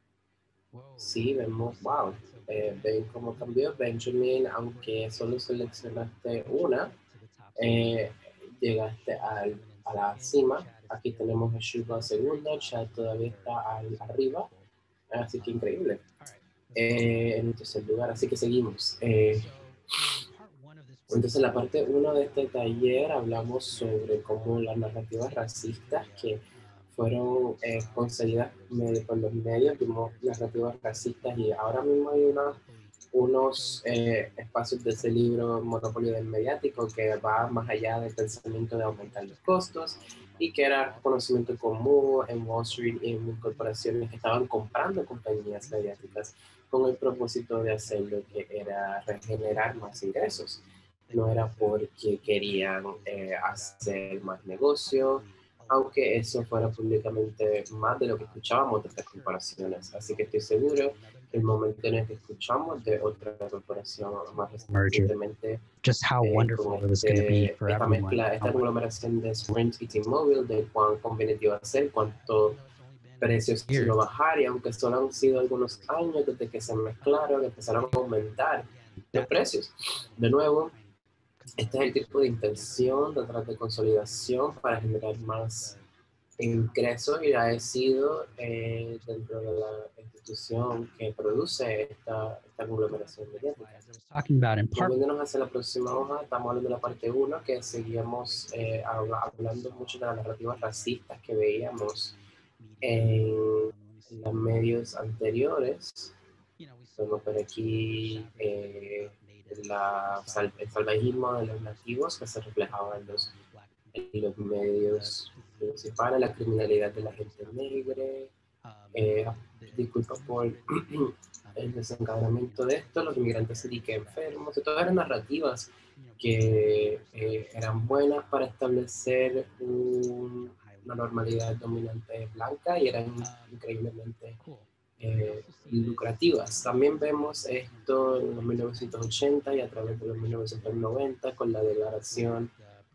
sí, vemos, wow, eh, ven cómo cambió Benjamin, aunque solo seleccionaste una, eh, llegaste al, a la cima. Aquí tenemos a Shuba segundo, Chad todavía está al, arriba, así que increíble. Eh, en el tercer lugar, así que seguimos. Eh, Entonces, en la parte uno de este taller hablamos sobre cómo las narrativas racistas que fueron eh, concedidas por los medios, vimos narrativas racistas y ahora mismo hay una, unos eh, espacios de ese libro Monopolio del Mediático que va más allá del pensamiento de aumentar los costos y que era conocimiento común en Wall Street y en corporaciones que estaban comprando compañías mediáticas con el propósito de hacer lo que era regenerar más ingresos. No era porque querían eh, hacer más negocio, aunque eso fuera públicamente más de lo que escuchábamos de estas corporaciones. Así que estoy seguro que el momento en el que escuchamos de otra corporación más recientemente, just how eh, wonderful con it was going to be este, for esta everyone. mezcla, esta conglomeración de Sprint y T-Mobile, de cuán conveniente iba a ser, cuánto precios iba a bajar, y aunque solo han sido algunos años desde que se mezclaron, empezaron a aumentar los precios. De nuevo, este es el tipo de intención detrás de consolidación para generar más ingresos y ha sido eh, dentro de la institución que produce esta, esta conglomeración mediática. Moviéndonos hacia la próxima hoja, estamos hablando de la parte uno, que seguíamos eh, hablando mucho de las narrativas racistas que veíamos en los medios anteriores. Vemos por aquí eh, la, el salvajismo de los nativos que se reflejaba en los, en los medios principales, la criminalidad de la gente negra. Eh, disculpa por el desencadenamiento de esto, los inmigrantes sí que enfermos, todas eran narrativas que eh, eran buenas para establecer un, una normalidad dominante blanca y eran increíblemente eh, lucrativas. También vemos esto en los mil novecientos ochenta y a través de los mil novecientos noventa con la declaración,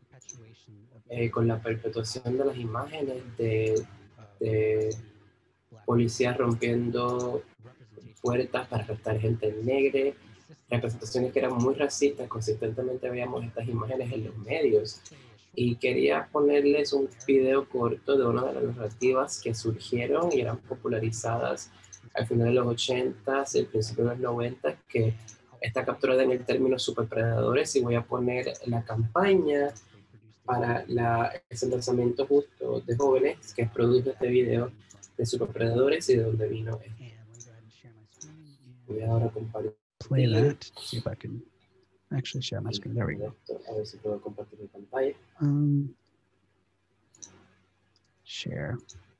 eh, con la perpetuación de las imágenes de, de policías rompiendo puertas para arrestar gente negra, representaciones que eran muy racistas. Consistentemente veíamos estas imágenes en los medios. Y quería ponerles un video corto de una de las narrativas que surgieron y eran popularizadas al final de los ochenta y el principio de los noventa, que está capturada en el término superpredadores, y voy a poner la campaña para la, ese lanzamiento justo de jóvenes que produjo este video de superpredadores y de dónde vino esto. Voy ahora a compartir. Play that. See if I can actually share my screen. There we go. A ver si puedo compartir mi pantalla. Um, share.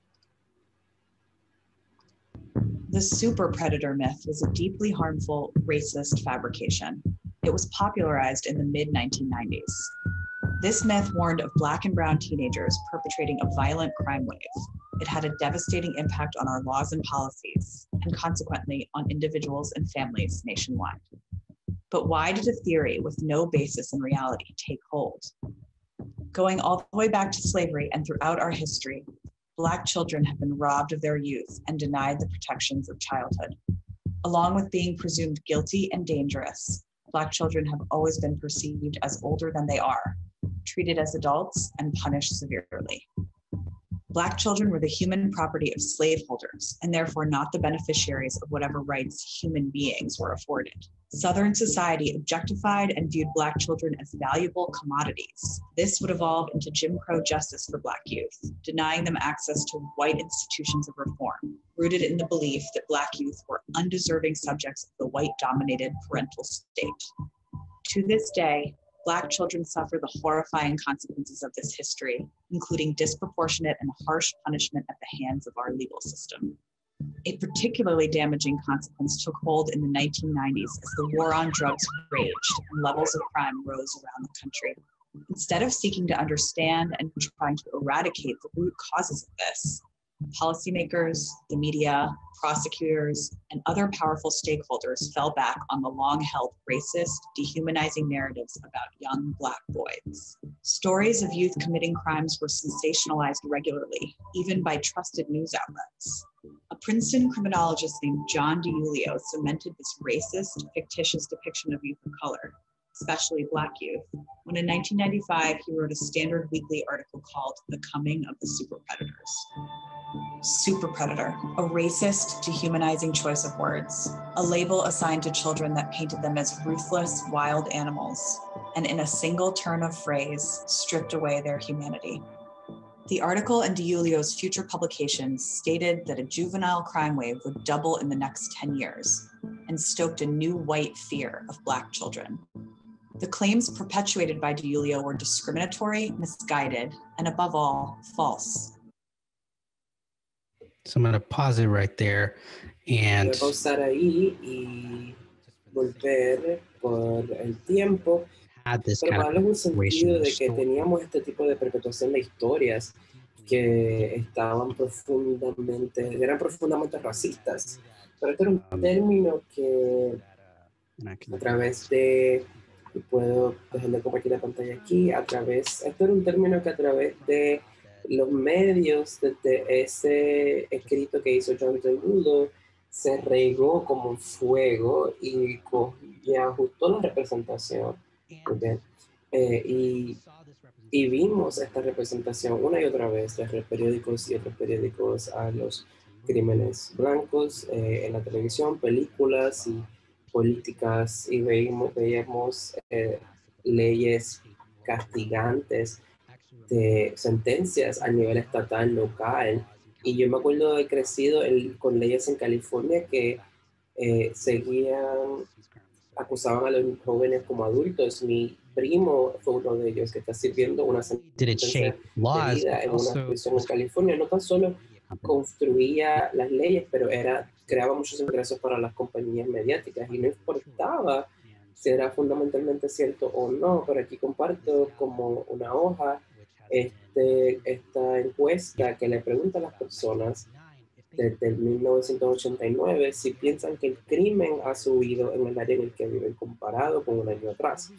The super predator myth was a deeply harmful, racist fabrication. It was popularized in the mid nineteen nineties. This myth warned of Black and brown teenagers perpetrating a violent crime wave. It had a devastating impact on our laws and policies, and consequently on individuals and families nationwide. But why did a theory with no basis in reality take hold? Going all the way back to slavery and throughout our history, Black children have been robbed of their youth and denied the protections of childhood. Along with being presumed guilty and dangerous, Black children have always been perceived as older than they are, treated as adults, and punished severely. Black children were the human property of slaveholders and therefore not the beneficiaries of whatever rights human beings were afforded. Southern society objectified and viewed Black children as valuable commodities. This would evolve into Jim Crow justice for Black youth, denying them access to white institutions of reform, rooted in the belief that Black youth were undeserving subjects of the white-dominated parental state. To this day, Black children suffer the horrifying consequences of this history, including disproportionate and harsh punishment at the hands of our legal system. A particularly damaging consequence took hold in the nineteen nineties as the war on drugs raged and levels of crime rose around the country. Instead of seeking to understand and trying to eradicate the root causes of this, policymakers, the media, prosecutors, and other powerful stakeholders fell back on the long-held racist, dehumanizing narratives about young Black boys. Stories of youth committing crimes were sensationalized regularly, even by trusted news outlets. A Princeton criminologist named John DiIulio cemented this racist, fictitious depiction of youth of color, especially Black youth, when in nineteen ninety-five he wrote a standard weekly article called The Coming of the Super Predators. Super predator, a racist, dehumanizing choice of words, a label assigned to children that painted them as ruthless, wild animals. and in a single turn of phrase, stripped away their humanity. The article in DiIulio's future publications stated that a juvenile crime wave would double in the next ten years and stoked a new white fear of Black children. The claims perpetuated by DiIulio were discriminatory, misguided, and above all, false. So I'm going to pause it right there and Voy a pausar ahí y volver por el tiempo, had this pero kind para of darles un sentido de que story. teníamos este tipo de perpetuación de historias que estaban profundamente, eran profundamente racistas. Pero este era un término que a través de, y puedo dejar de compartir la pantalla aquí, a través, este era un término que a través de los medios, desde ese escrito que hizo John DiIulio, se regó como un fuego y, y ajustó la representación. Okay. Eh, y, y vimos esta representación una y otra vez de periódicos y otros periódicos a los crímenes blancos eh, en la televisión, películas y políticas, y veíamos, veíamos eh, leyes castigantes de sentencias a nivel estatal, local. Y yo me acuerdo de haber crecido el, con leyes en California que eh, seguían, acusaban a los jóvenes como adultos. Mi primo fue uno de ellos que está sirviendo una sentencia de vida en una prisión en California. No tan solo construía las leyes, pero era, creaba muchos ingresos para las compañías mediáticas y no importaba si era fundamentalmente cierto o no, pero aquí comparto como una hoja este, esta encuesta que le pregunta a las personas desde mil novecientos ochenta y nueve si piensan que el crimen ha subido en el área en el que viven comparado con un año atrás.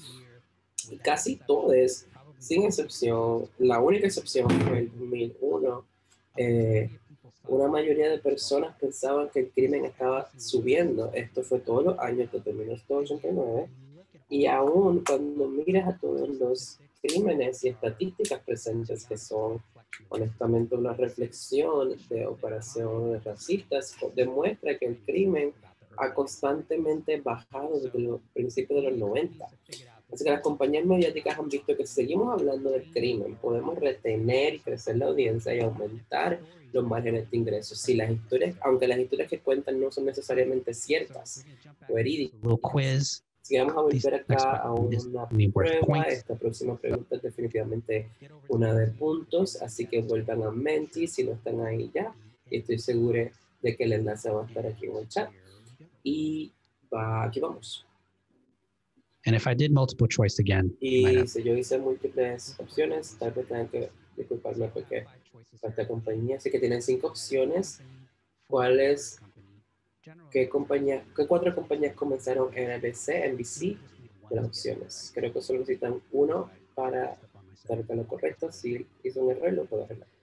Y casi todos, sin excepción, la única excepción fue el dos mil uno, eh, una mayoría de personas pensaban que el crimen estaba subiendo. Esto fue todos los años desde mil novecientos ochenta y nueve. Y aún cuando miras a todos los crímenes y estadísticas presentes que son honestamente una reflexión de operaciones racistas, demuestra que el crimen ha constantemente bajado desde los principios de los noventa. Así que las compañías mediáticas han visto que si seguimos hablando del crimen, podemos retener y crecer la audiencia y aumentar los márgenes de ingresos. Si las historias, aunque las historias que cuentan no son necesariamente ciertas o verídicas. Si vamos a volver acá a una prueba, esta próxima pregunta es definitivamente una de puntos, así que vuelvan a Menti si no están ahí ya. Y estoy seguro de que el enlace va a estar aquí en el chat. Y va, aquí vamos. And if I did multiple choice again, y si yo hice múltiples opciones, tal vez tengan que disculparme porque esta compañía, así que tienen cinco opciones. ¿Cuáles? ¿Qué compañía, qué cuatro compañías comenzaron en N B C, N B C de las opciones? Creo que solo necesitan uno para estar con lo correcto. Si hizo un error, lo puedo arreglar.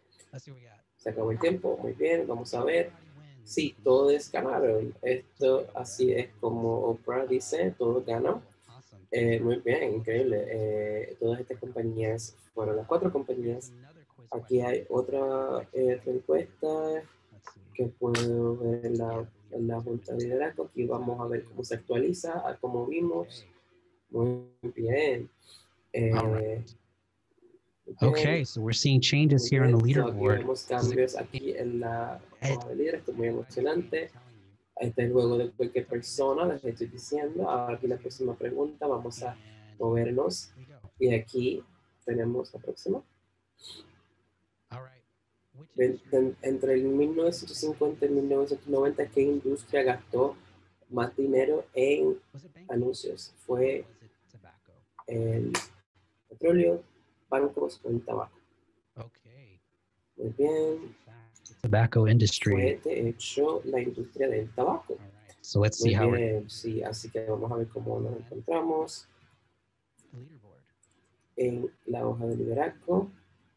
Se acabó el tiempo, muy bien, vamos a ver. Sí, todos ganaron. Esto así es como Oprah dice, todos ganan. Eh, muy bien, increíble. Eh, todas estas compañías fueron las cuatro compañías. Aquí hay otra, eh, otra encuesta que puedo ver en la, en la junta de liderazgo. Aquí vamos a ver cómo se actualiza, a cómo vimos. Muy bien. Eh, right. Okay, so we're seeing changes here on the leaderboard. Aquí vemos cambios aquí en la hoja de líder. Esto es muy emocionante. Este es luego de cualquier persona, les estoy diciendo. Ahora aquí la próxima pregunta, vamos a movernos. Y aquí tenemos la próxima. En, en, entre el mil novecientos cincuenta y mil novecientos noventa, ¿qué industria gastó más dinero en anuncios? ¿Fue el petróleo, bancos o el tabaco? Muy bien. Tobacco industry. Fue de hecho la industria del tabaco. So let's see Muy how bien, we're... sí, así que vamos a ver cómo nos encontramos en la hoja de liderazgo.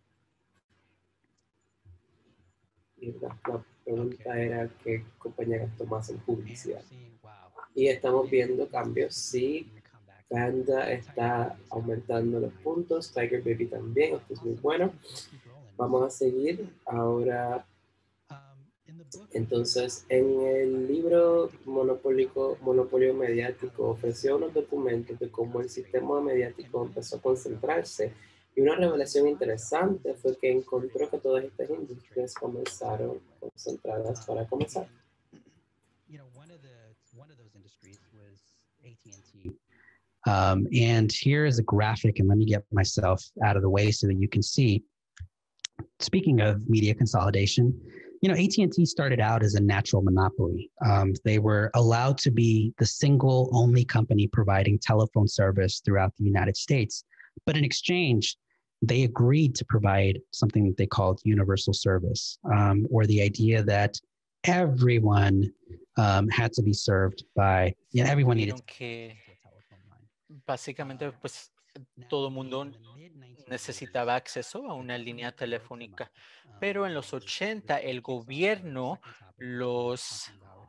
Y la, la pregunta era qué compañía gastó más en publicidad. Y estamos viendo cambios. Sí, Panda está aumentando los puntos, Tiger Baby también, esto es muy bueno. Vamos a seguir ahora. Entonces, en el libro Monopólico, Monopolio Mediático ofreció unos documentos de cómo el sistema mediático empezó a concentrarse. Y una revelación interesante fue que encontró que todas estas industrias comenzaron concentradas para comenzar. You know, one of the one of those industries was A T and T. Um, and here is a graphic, and let me get myself out of the way so that you can see. Speaking of media consolidation, you know, A T and T started out as a natural monopoly. Um, they were allowed to be the single only company providing telephone service throughout the United States. But in exchange, they agreed to provide something that they called universal service, um, or the idea that everyone um, had to be served by, you know, everyone needed que básicamente pues todo el mundo necesitaba acceso a una línea telefónica, pero en los ochenta el gobierno los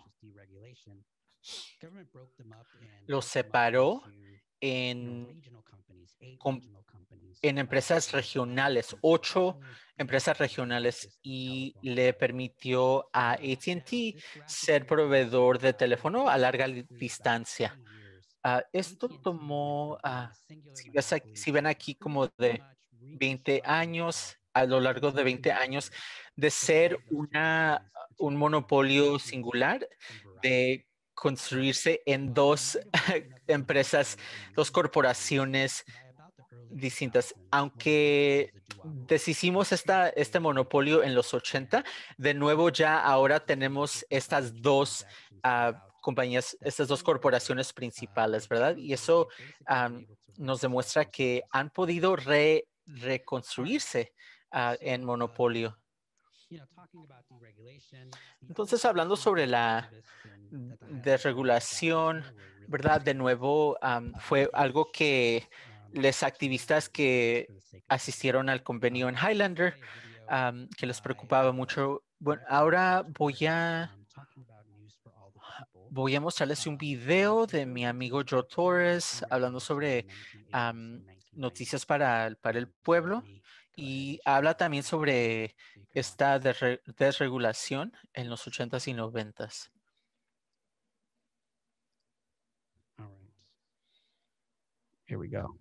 los separó en en empresas regionales, ocho empresas regionales, y le permitió a A T and T ser proveedor de teléfono a larga distancia. Uh, esto tomó, uh, si, ves aquí, si ven aquí, como de veinte años, a lo largo de veinte años, de ser una, un monopolio singular, de construirse en dos empresas, dos corporaciones distintas. Aunque deshicimos esta, este monopolio en los ochenta, de nuevo ya ahora tenemos estas dos uh, compañías, estas dos corporaciones principales, ¿verdad? Y eso um, nos demuestra que han podido re, reconstruirse uh, en monopolio. Entonces, hablando sobre la desregulación, ¿verdad? De nuevo, um, fue algo que los activistas que asistieron al convenio en Highlander, um, que les preocupaba mucho. Bueno, ahora voy a, voy a mostrarles un video de mi amigo Joe Torres hablando sobre um, noticias para, para el pueblo, y habla también sobre esta desre desregulación en los ochentas y noventas. All right. Here we go.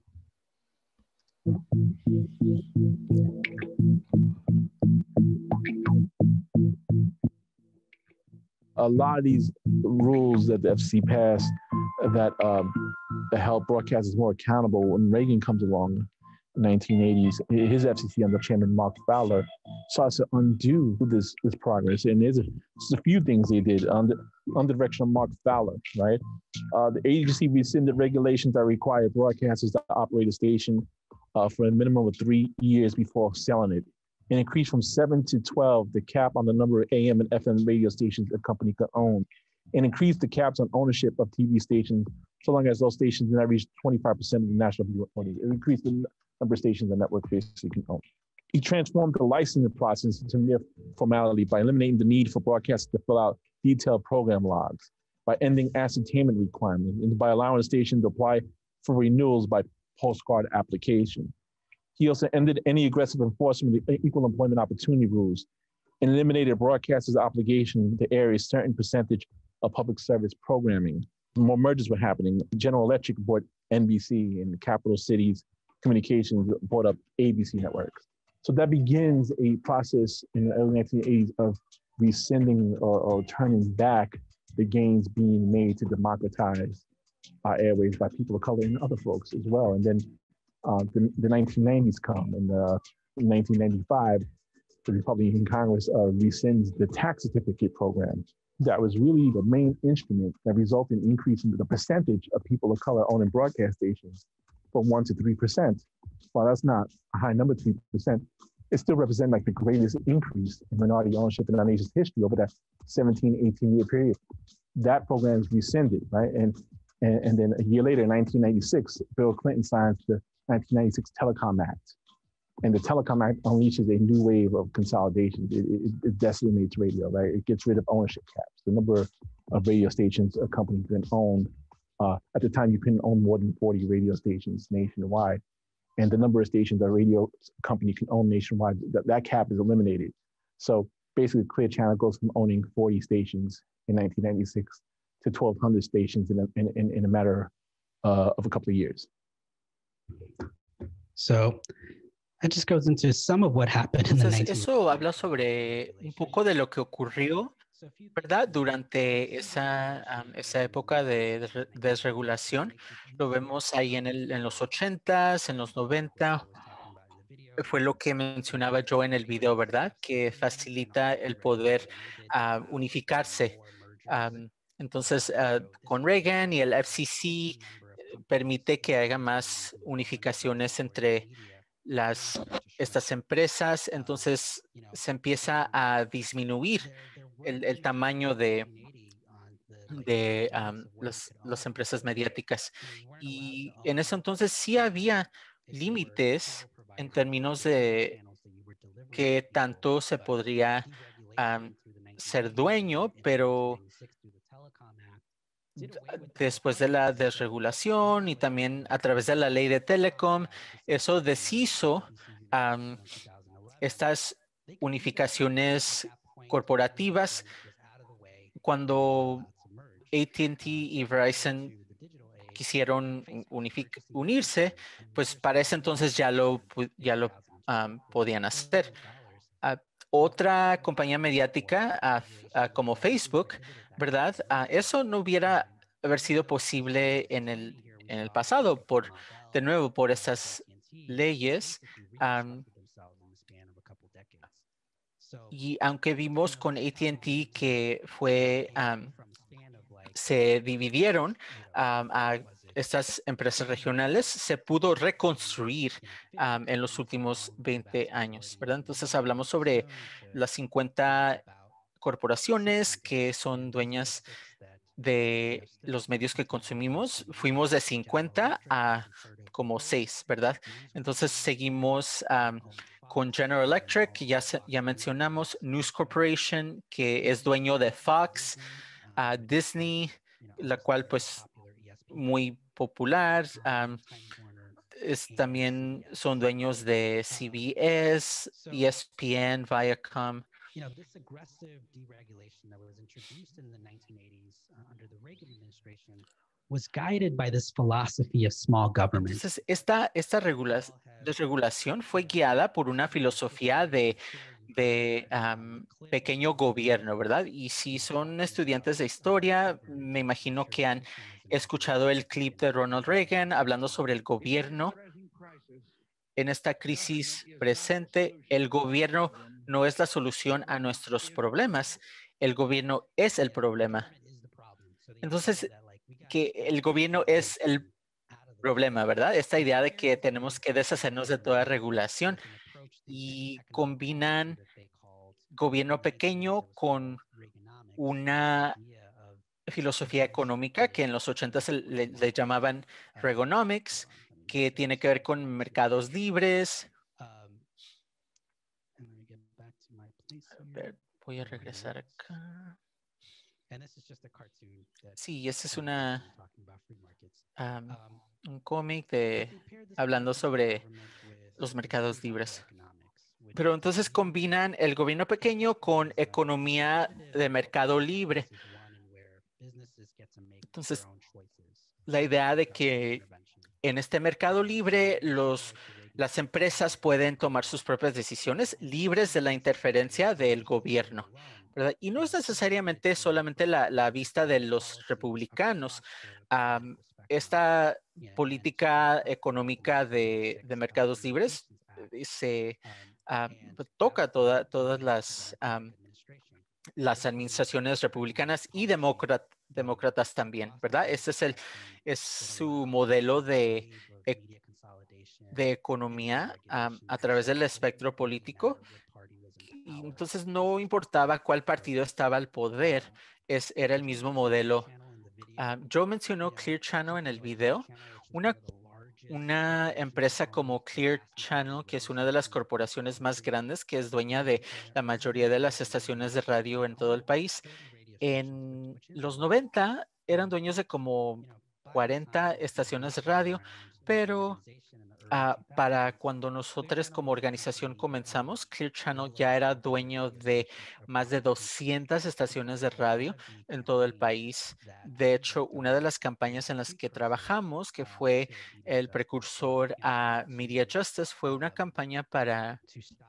A lot of these rules that the F C C passed that, um, that help broadcasters more accountable, when Reagan comes along in the nineteen eighties, his F C C under Chairman Mark Fowler starts to undo this, this progress. And there's a, there's a few things they did under, under the direction of Mark Fowler, right? Uh, the agency rescinded regulations that require broadcasters to operate a station uh, for a minimum of three years before selling it, and increased from seven to twelve the cap on the number of A M and F M radio stations a company could own, and increased the caps on ownership of T V stations so long as those stations did not reach twenty-five percent of the national viewing audience. It increased the number of stations the network basically can own. He transformed the licensing process into mere formality by eliminating the need for broadcasters to fill out detailed program logs, by ending ascertainment requirements, and by allowing the station to apply for renewals by postcard application. He also ended any aggressive enforcement of the equal employment opportunity rules and eliminated broadcasters' obligation to air a certain percentage of public service programming. More mergers were happening. General Electric bought N B C, and Capital Cities Communications bought up A B C networks. So that begins a process in the early nineteen eighties of rescinding or, or turning back the gains being made to democratize our airways by people of color and other folks as well. And then uh, the, the nineteen nineties come, and uh, in nineteen ninety-five, the Republican Congress uh, rescinds the tax certificate program. That was really the main instrument that resulted in increasing the percentage of people of color owning broadcast stations from one to three percent. While that's not a high number, three percent, it still represents like the greatest increase in minority ownership in our nation's history over that seventeen, eighteen year period. That program is rescinded, right? And, and, and then a year later, in nineteen ninety-six, Bill Clinton signs the nineteen ninety-six Telecom Act. And the Telecom Act unleashes a new wave of consolidation. It, it, it decimates radio, right? It gets rid of ownership caps. The number of radio stations a company can own, uh, at the time you couldn't own more than forty radio stations nationwide. And the number of stations a radio company can own nationwide, that, that cap is eliminated. So basically Clear Channel goes from owning forty stations in nineteen ninety-six to twelve hundred stations in a, in, in a matter uh, of a couple of years. So that just goes into some of what happened in the Entonces, nineteen eso habla sobre un poco de lo que ocurrió, ¿verdad? Durante esa, um, esa época de desre- desregulación. Lo vemos ahí en, el, en los ochentas, en los noventa. Fue lo que mencionaba yo en el video, ¿verdad? Que facilita el poder ah, unificarse. Am, entonces, ah, con Reagan y el F C C eh, permite que haya más unificaciones entre las, estas empresas. Entonces, se empieza a disminuir el, el tamaño de, de am, las, las empresas mediáticas. Y en ese entonces sí había límites en términos de qué tanto se podría am, ser dueño, pero d- después de la desregulación y también a través de la ley de Telecom, eso deshizo am, estas unificaciones corporativas cuando A T and T y Verizon quisieron unific- unirse, pues para ese entonces ya lo, pu- ya lo am, podían hacer. Ah, otra compañía mediática ah, ah, como Facebook, ¿verdad? Ah, eso no hubiera haber sido posible en el, en el pasado, por, de nuevo, por esas leyes. am, y aunque vimos con A T and T que fue, am, se dividieron am, a estas empresas regionales, se pudo reconstruir am, en los últimos veinte años, ¿verdad? Entonces hablamos sobre las cincuenta corporaciones que son dueñas de los medios que consumimos. Fuimos de cincuenta a como seis, ¿verdad? Entonces seguimos am, con General Electric, que ya, se- ya mencionamos, News Corporation, que es dueño de Fox, a Disney, la cual pues muy popular. am, es, también son dueños de C B S, E S P N, Viacom. You know, this aggressive deregulation that was introduced in the nineteen eighties uh, under the Reagan administration was guided by this philosophy of small government. Entonces, esta, esta regula- desregulación fue guiada por una filosofía de, de am, pequeño gobierno, ¿verdad? Y si son estudiantes de historia, me imagino que han escuchado el clip de Ronald Reagan hablando sobre el gobierno. En esta crisis presente, el gobierno no es la solución a nuestros problemas, el gobierno es el problema. Entonces, que el gobierno es el problema, ¿verdad? Esta idea de que tenemos que deshacernos de toda regulación y combinan gobierno pequeño con una filosofía económica que en los ochenta se le, le llamaban Reaganomics, que tiene que ver con mercados libres. A ver, voy a regresar acá. Sí, esa es una um, un cómic de hablando sobre los mercados libres. Pero entonces combinan el gobierno pequeño con economía de mercado libre. Entonces, la idea de que en este mercado libre los, las empresas pueden tomar sus propias decisiones libres de la interferencia del gobierno, ¿verdad? Y no es necesariamente solamente la, la vista de los republicanos. Um, esta política económica de, de mercados libres eh, se um, toca toda, todas las, um, las administraciones republicanas y demócratas demócratas también, ¿verdad? Este es, el, es su modelo de, de economía um, a través del espectro político. Y entonces no importaba cuál partido estaba al poder, es, era el mismo modelo. Um, yo mencionó Clear Channel en el video. Una, una empresa como Clear Channel, que es una de las corporaciones más grandes, que es dueña de la mayoría de las estaciones de radio en todo el país, en los noventa eran dueños de como cuarenta estaciones de radio, pero Uh, para cuando nosotros como organización comenzamos, Clear Channel ya era dueño de más de doscientas estaciones de radio en todo el país. De hecho, una de las campañas en las que trabajamos, que fue el precursor a Media Justice, fue una campaña para,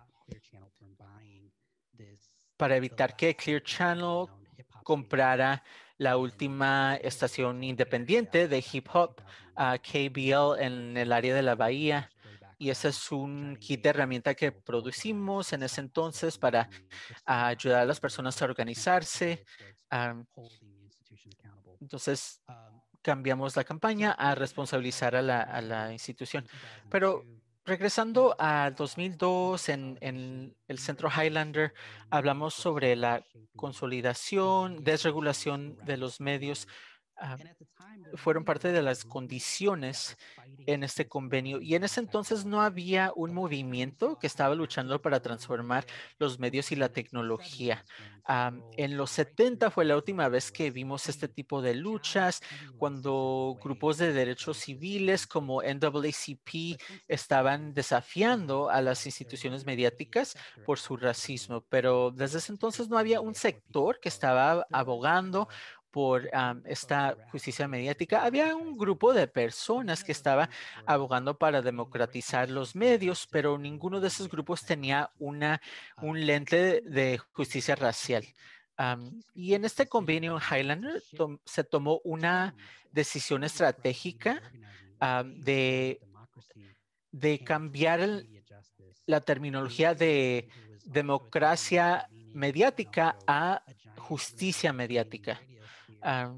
para evitar que Clear Channel comprara la última estación independiente de hip hop, uh, K B L, en el área de la Bahía. Y ese es un kit de herramienta que producimos en ese entonces para uh, ayudar a las personas a organizarse. Um, entonces, cambiamos la campaña a responsabilizar a la, a la institución. Pero regresando a dos mil dos, en, en el centro Highlander, hablamos sobre la consolidación, desregulación de los medios. Uh, fueron parte de las condiciones en este convenio. Y en ese entonces no había un movimiento que estaba luchando para transformar los medios y la tecnología. Um, en los setenta fue la última vez que vimos este tipo de luchas, cuando grupos de derechos civiles como N double A C P estaban desafiando a las instituciones mediáticas por su racismo. Pero desde ese entonces no había un sector que estaba abogando por um, esta justicia mediática. Había un grupo de personas que estaba abogando para democratizar los medios, pero ninguno de esos grupos tenía una, un lente de justicia racial. Um, y en este convenio en Highlander tom se tomó una decisión estratégica um, de, de cambiar el, la terminología de democracia mediática a justicia mediática. Um,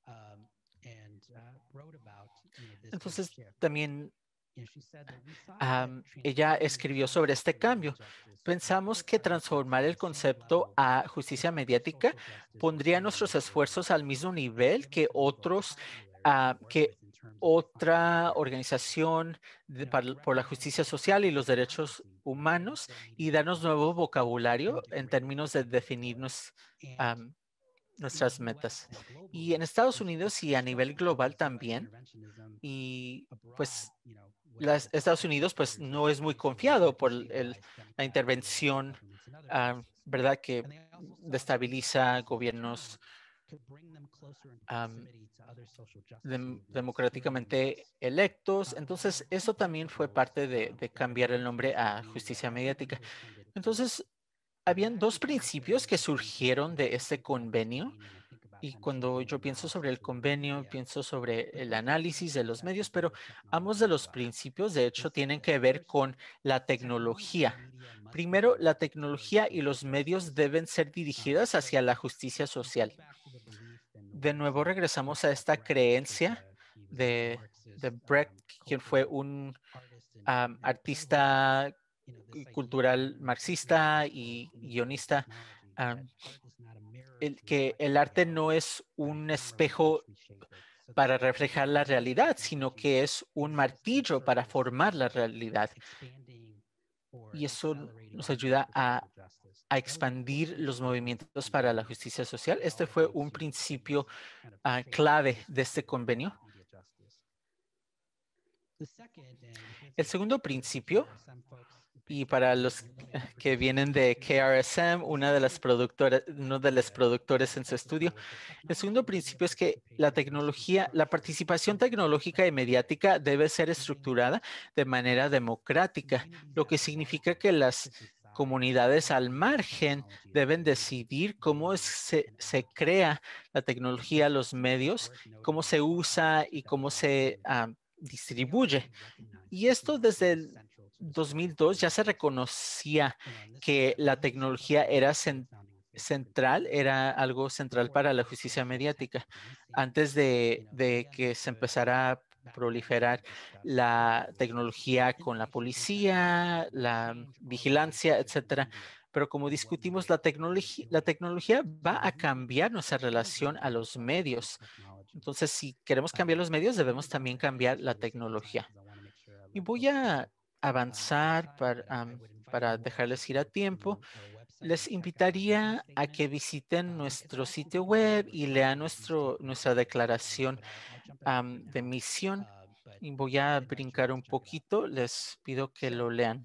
entonces, también um, ella escribió sobre este cambio. Pensamos que transformar el concepto a justicia mediática pondría nuestros esfuerzos al mismo nivel que otros, uh, que otra organización de, para, por la justicia social y los derechos humanos, y darnos nuevo vocabulario en términos de definirnos um, nuestras metas. Y en Estados Unidos y a nivel global también. Y pues las, Estados Unidos pues no es muy confiado por el, la intervención, uh, ¿verdad? Que destabiliza gobiernos um, dem, democráticamente electos. Entonces, eso también fue parte de, de cambiar el nombre a justicia mediática. Entonces, habían dos principios que surgieron de este convenio. Y cuando yo pienso sobre el convenio, pienso sobre el análisis de los medios, pero ambos de los principios, de hecho, tienen que ver con la tecnología. Primero, la tecnología y los medios deben ser dirigidas hacia la justicia social. De nuevo, regresamos a esta creencia de, de Brecht, quien fue un um, artista cultural marxista y guionista, um, el, que el arte no es un espejo para reflejar la realidad, sino que es un martillo para formar la realidad. Y eso nos ayuda a, a expandir los movimientos para la justicia social. Este fue un principio uh, clave de este convenio. El segundo principio, y para los que vienen de K R S M, una de las productoras, uno de los productores en su estudio, el segundo principio es que la tecnología, la participación tecnológica y mediática debe ser estructurada de manera democrática, lo que significa que las comunidades al margen deben decidir cómo se, se crea la tecnología, los medios, cómo se usa y cómo se uh, distribuye. Y esto desde el dos mil dos ya se reconocía que la tecnología era cent central, era algo central para la justicia mediática. Antes de, de que se empezara a proliferar la tecnología con la policía, la vigilancia, etcétera. Pero como discutimos, la tecnología, la tecnología va a cambiar nuestra relación a los medios. Entonces, si queremos cambiar los medios, debemos también cambiar la tecnología. Y voy a avanzar para, um, para dejarles ir a tiempo. Les invitaría a que visiten nuestro sitio web y lean nuestro, nuestra declaración um, de misión. Y voy a brincar un poquito, les pido que lo lean.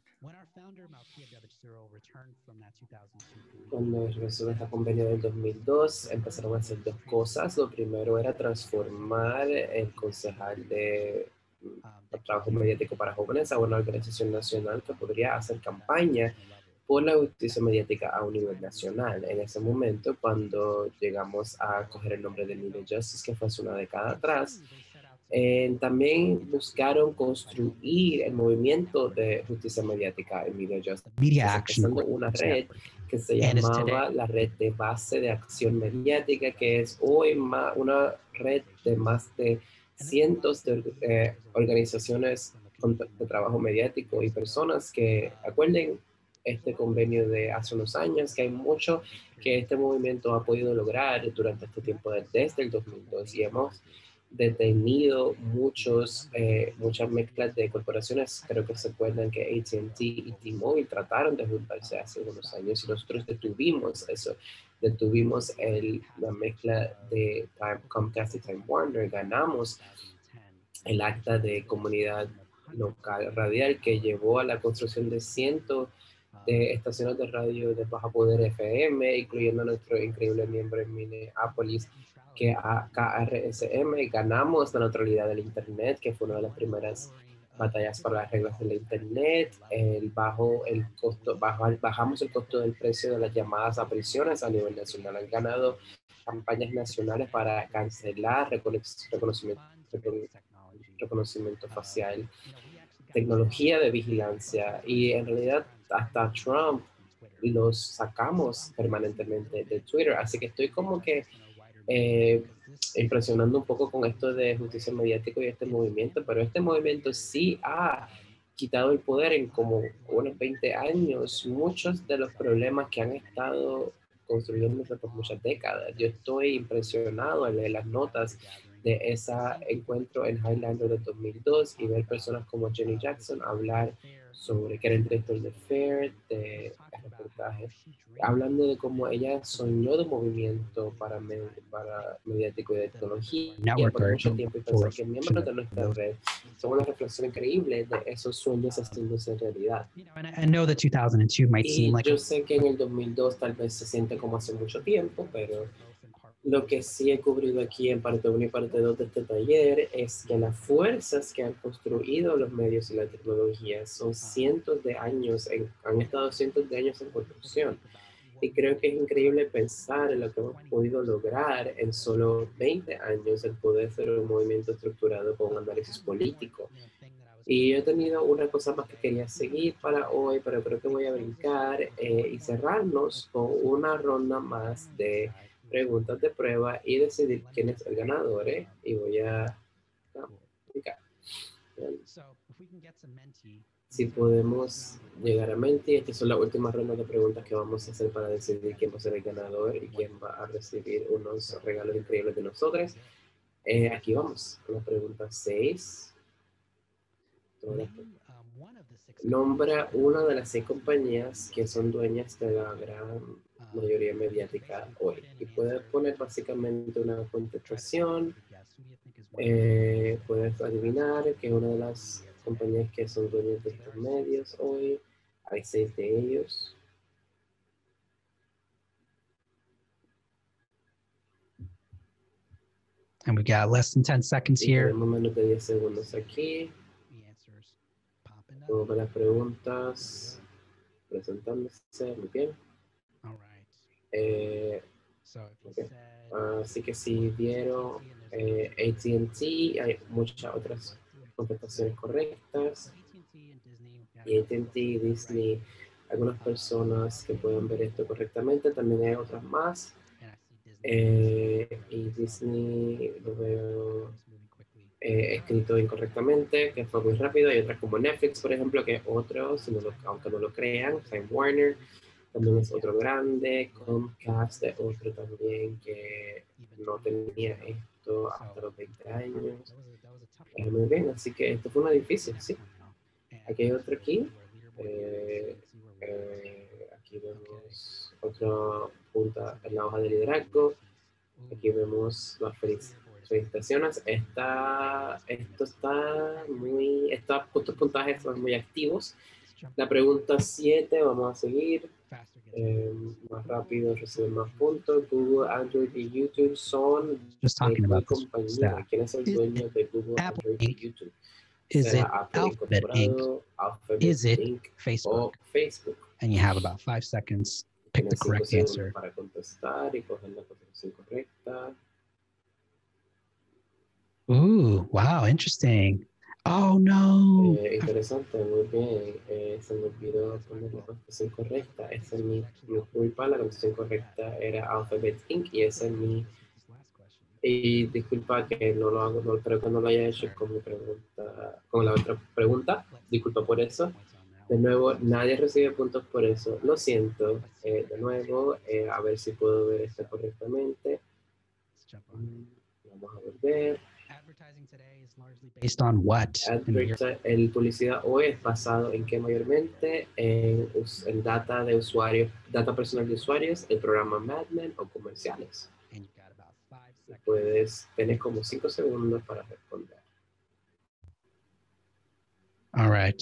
Cuando regresó de esta convenio del dos mil dos, empezaron a hacer dos cosas. Lo primero era transformar el concejal de mm, trabajo mediático para jóvenes a una organización nacional que podría hacer campaña por la justicia mediática a un nivel nacional. En ese momento, cuando llegamos a coger el nombre de Media Justice, que fue hace una década atrás, eh, también buscaron construir el movimiento de justicia mediática en Media Justice, Media Action empezando una red que se And it's llamaba la Red de Base de Acción Mediática, que es hoy ma- una red de más de cientos de eh, organizaciones con- de trabajo mediático y personas que acuerden este convenio de hace unos años, que hay mucho que este movimiento ha podido lograr durante este tiempo de- desde el dos mil dos, y hemos detenido muchos, eh, muchas mezclas de corporaciones. Creo que se acuerdan que A T and T y T-Mobile trataron de juntarse hace unos años y nosotros detuvimos eso. Detuvimos el, la mezcla de Time, Comcast y Time Warner. Ganamos el acta de comunidad local radial que llevó a la construcción de cientos de estaciones de radio de baja poder F M, incluyendo a nuestro increíble miembro en Minneapolis, que a K R S M. Ganamos la neutralidad del Internet, que fue una de las primeras batallas para las reglas del Internet. El bajo, el costo, bajo, bajamos el costo del precio de las llamadas a prisiones a nivel nacional. Han ganado campañas nacionales para cancelar reconocimiento, reconocimiento facial, tecnología de vigilancia, y en realidad hasta Trump los sacamos permanentemente de Twitter. Así que estoy como que eh, impresionando un poco con esto de justicia mediática y este movimiento, pero este movimiento sí ha quitado el poder en como unos veinte años, muchos de los problemas que han estado construyéndose por muchas décadas. Yo estoy impresionado al leer las notas de ese encuentro en Highlander de dos mil dos y ver personas como Jenny Jackson hablar sobre que era el director de Fair, de el reportaje, hablando de cómo ella soñó de movimiento para, med para mediático y de tecnología por mucho tiempo, y pensar que miembros de nuestra red son una reflexión increíble de esos sueños haciéndose realidad. I know that two thousand two might seem Y like yo sé que en el dos mil dos tal vez se siente como hace mucho tiempo, pero lo que sí he cubrido aquí en parte uno y parte dos de este taller es que las fuerzas que han construido los medios y la tecnología son cientos de años, en, han estado cientos de años en construcción. Y creo que es increíble pensar en lo que hemos podido lograr en solo veinte años, el poder ser un movimiento estructurado con un análisis político. Y yo he tenido una cosa más que quería seguir para hoy, pero creo que voy a brincar eh, y cerrarnos con una ronda más de preguntas de prueba y decidir quién es el ganador. ¿eh? Y voy a no, brincar. Si podemos llegar a Menti, estas son las últimas rondas de preguntas que vamos a hacer para decidir quién va a ser el ganador y quién va a recibir unos regalos increíbles de nosotros. Eh, aquí vamos, la pregunta seis. Nombra una de las seis compañías que son dueñas de la gran mayoría mediática hoy. Y puedes poner básicamente una contestación. Eh, puedes adivinar que es una de las compañías que son dueñas de estos medios hoy. Hay seis de ellos. And we got less than ten seconds Y here. tenemos menos de diez segundos aquí. Todas las preguntas presentándose. Muy bien. Eh, okay. Así que si vieron eh, A T and T, hay muchas otras contestaciones correctas. Y A T and T y Disney, algunas personas que pueden ver esto correctamente, también hay otras más. Eh, y Disney lo veo eh, escrito incorrectamente, que fue muy rápido. Hay otras como Netflix, por ejemplo, que es otro, si no lo, aunque no lo crean, Time Warner también es otro grande. Comcast es otro también que no tenía esto hasta los veinte años. Eh, muy bien, así que esto fue una difícil, sí. Aquí hay otro aquí. Eh, eh, aquí vemos otra punta en la hoja de liderazgo. Aquí vemos la, feliz, felicitaciones. Está, esto está muy, está, estos puntajes son muy activos. La pregunta siete, vamos a seguir. Eh, más rápido reciben más puntos. Google, Android y YouTube son Just de talking qué about this compañía. staff. ¿Quién es el dueño de Google, Apple Android y Inc? YouTube? Is it ¿Será Apple Alphabet Inc? Incorporado, Alphabet Is it Inc o Facebook? Facebook? And you have about five seconds. Pick the Tienes cinco correct segundos answer. para contestar y coger la contestación correcta. Ooh, wow, interesting. Oh no. Eh, interesante, muy bien. Eh, se me olvidó poner la contestación correcta. Esa es mi, mi culpa. La contestación correcta era Alphabet Inc y esa es mi. Y disculpa que no lo hago, no, creo que no lo haya hecho con mi pregunta, con la otra pregunta. Disculpa por eso. De nuevo, nadie recibe puntos por eso. Lo siento. Eh, de nuevo, eh, a ver si puedo ver esto correctamente. Vamos a volver. Based on what? Adverti- el publicidad hoy es basado en qué mayormente en, us- en data de usuarios, data personal de usuarios, el programa Mad Men o comerciales. Y puedes tener como cinco segundos para responder. All right.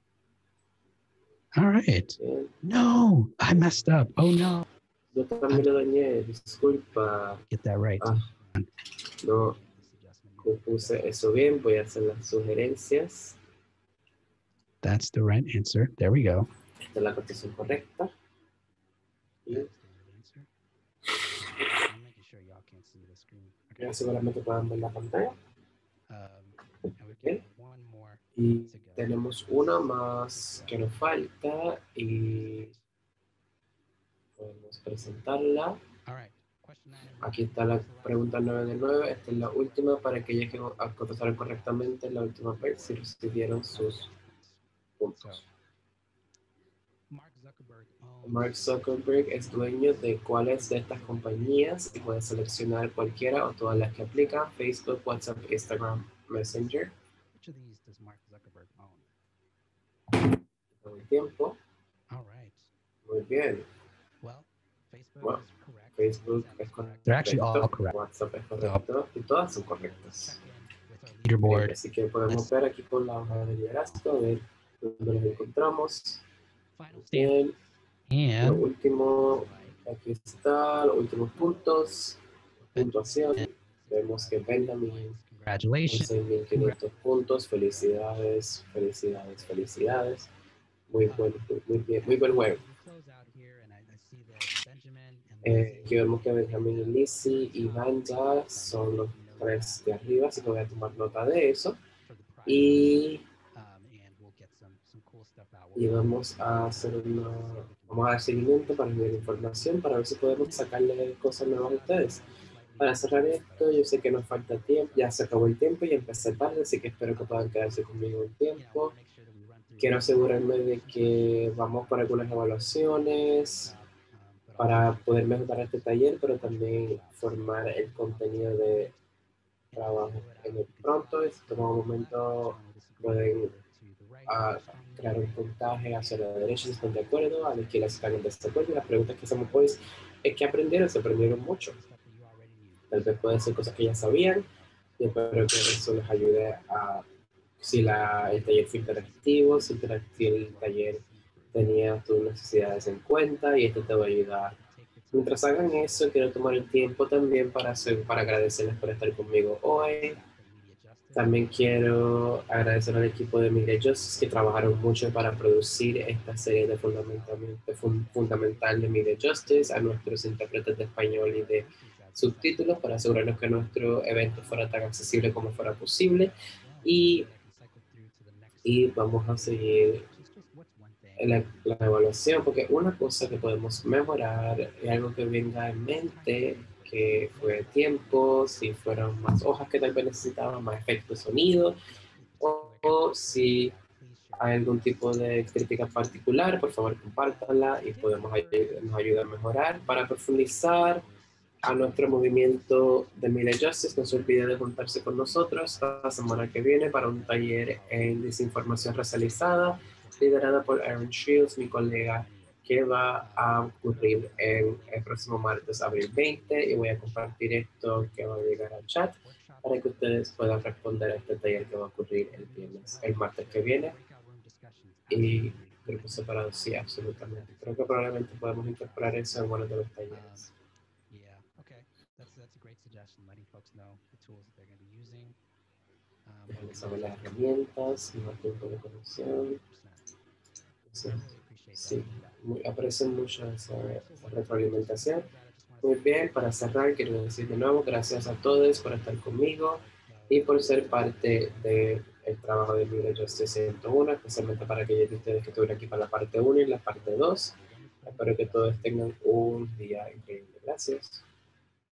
All right. Bien. No, I messed up. Oh no. Yo también lo dañé, disculpa. Get that right. Ah, no puse eso bien, voy a hacer las sugerencias. That's the right answer. There we go. Esta es la contestación correcta. Y ya seguramente puedan ver la pantalla. Bien. Y tenemos una más que nos falta y podemos presentarla. Aquí está la pregunta nueve de nueve. Esta es la última para aquellos que contestaron correctamente la última vez si recibieron sus puntos. Mark Zuckerberg es dueño de cuáles de estas compañías y puede seleccionar cualquiera o todas las que aplican: Facebook, WhatsApp, Instagram, Messenger. Todo el tiempo. Muy bien. Well, Facebook es correcto. They're actually all correct. WhatsApp es correcto. Y todas son correctas. Leaderboard. Así que podemos ver aquí con la hoja de liderazgo, ver dónde los encontramos. Bien. Lo And último, aquí está, los últimos puntos, puntuación. Vemos que Benjamin congratulations. hace mil quinientos puntos. Felicidades, felicidades, felicidades. Muy buen, muy bien, muy buen juego. Eh, aquí vemos que Benjamin y Lizzie y Vanja son los tres de arriba, así que voy a tomar nota de eso. Y, y vamos a hacer una, vamos a dar seguimiento para enviar información para ver si podemos sacarle cosas nuevas a ustedes. Para cerrar esto, yo sé que nos falta tiempo, ya se acabó el tiempo y empecé tarde, así que espero que puedan quedarse conmigo un tiempo. Quiero asegurarme de que vamos por algunas evaluaciones para poder mejorar este taller, pero también formar el contenido de trabajo en el pronto. Si toman un momento, pueden uh, crear un puntaje hacia la derecha si están de acuerdo, a la izquierda si están en desacuerdo. Y las preguntas que hacemos hoy es ¿qué aprendieron? Se aprendieron mucho. Tal vez pueden ser cosas que ya sabían y espero que eso les ayude a, si la, el taller fue interactivo, si, si el taller tenía tus necesidades en cuenta y esto te va a ayudar. Mientras hagan eso, quiero tomar el tiempo también para, hacer, para agradecerles por estar conmigo hoy. También quiero agradecer al equipo de Media Justice que trabajaron mucho para producir esta serie de fundamental, fundamental de Media Justice, a nuestros intérpretes de español y de subtítulos para asegurarnos que nuestro evento fuera tan accesible como fuera posible. Y, y vamos a seguir La, la evaluación, porque una cosa que podemos mejorar es algo que venga en mente, que fue tiempo, si fueron más hojas que tal vez necesitaban, más efectos de sonido, o, o si hay algún tipo de crítica particular, por favor compártanla y podemos nos ayuda a mejorar. Para profundizar a nuestro movimiento de Media Justice, no se olvide de juntarse con nosotros la semana que viene para un taller en desinformación racializada, liderada por Aaron Shields, mi colega, que va a ocurrir en el próximo martes, abril veinte, y voy a compartir esto que va a llegar al chat para que ustedes puedan responder a este taller que va a ocurrir el viernes, el martes que viene. Y grupos separados, sí, absolutamente. Creo que probablemente podemos incorporar eso en uno de los talleres. Yeah, okay. That's that's a great suggestion, letting folks know the tools that they're going to be using. Um, Déjenme saber las herramientas, más tiempo de conexión. Sí, sí, muy, aprecio mucho esa, esa retroalimentación. Muy bien, para cerrar, quiero decir de nuevo gracias a todos por estar conmigo y por ser parte del trabajo de LibreJustice ciento uno, especialmente para aquellos de ustedes que estuvieron aquí para la parte uno y la parte dos. Espero que todos tengan un día increíble. Gracias.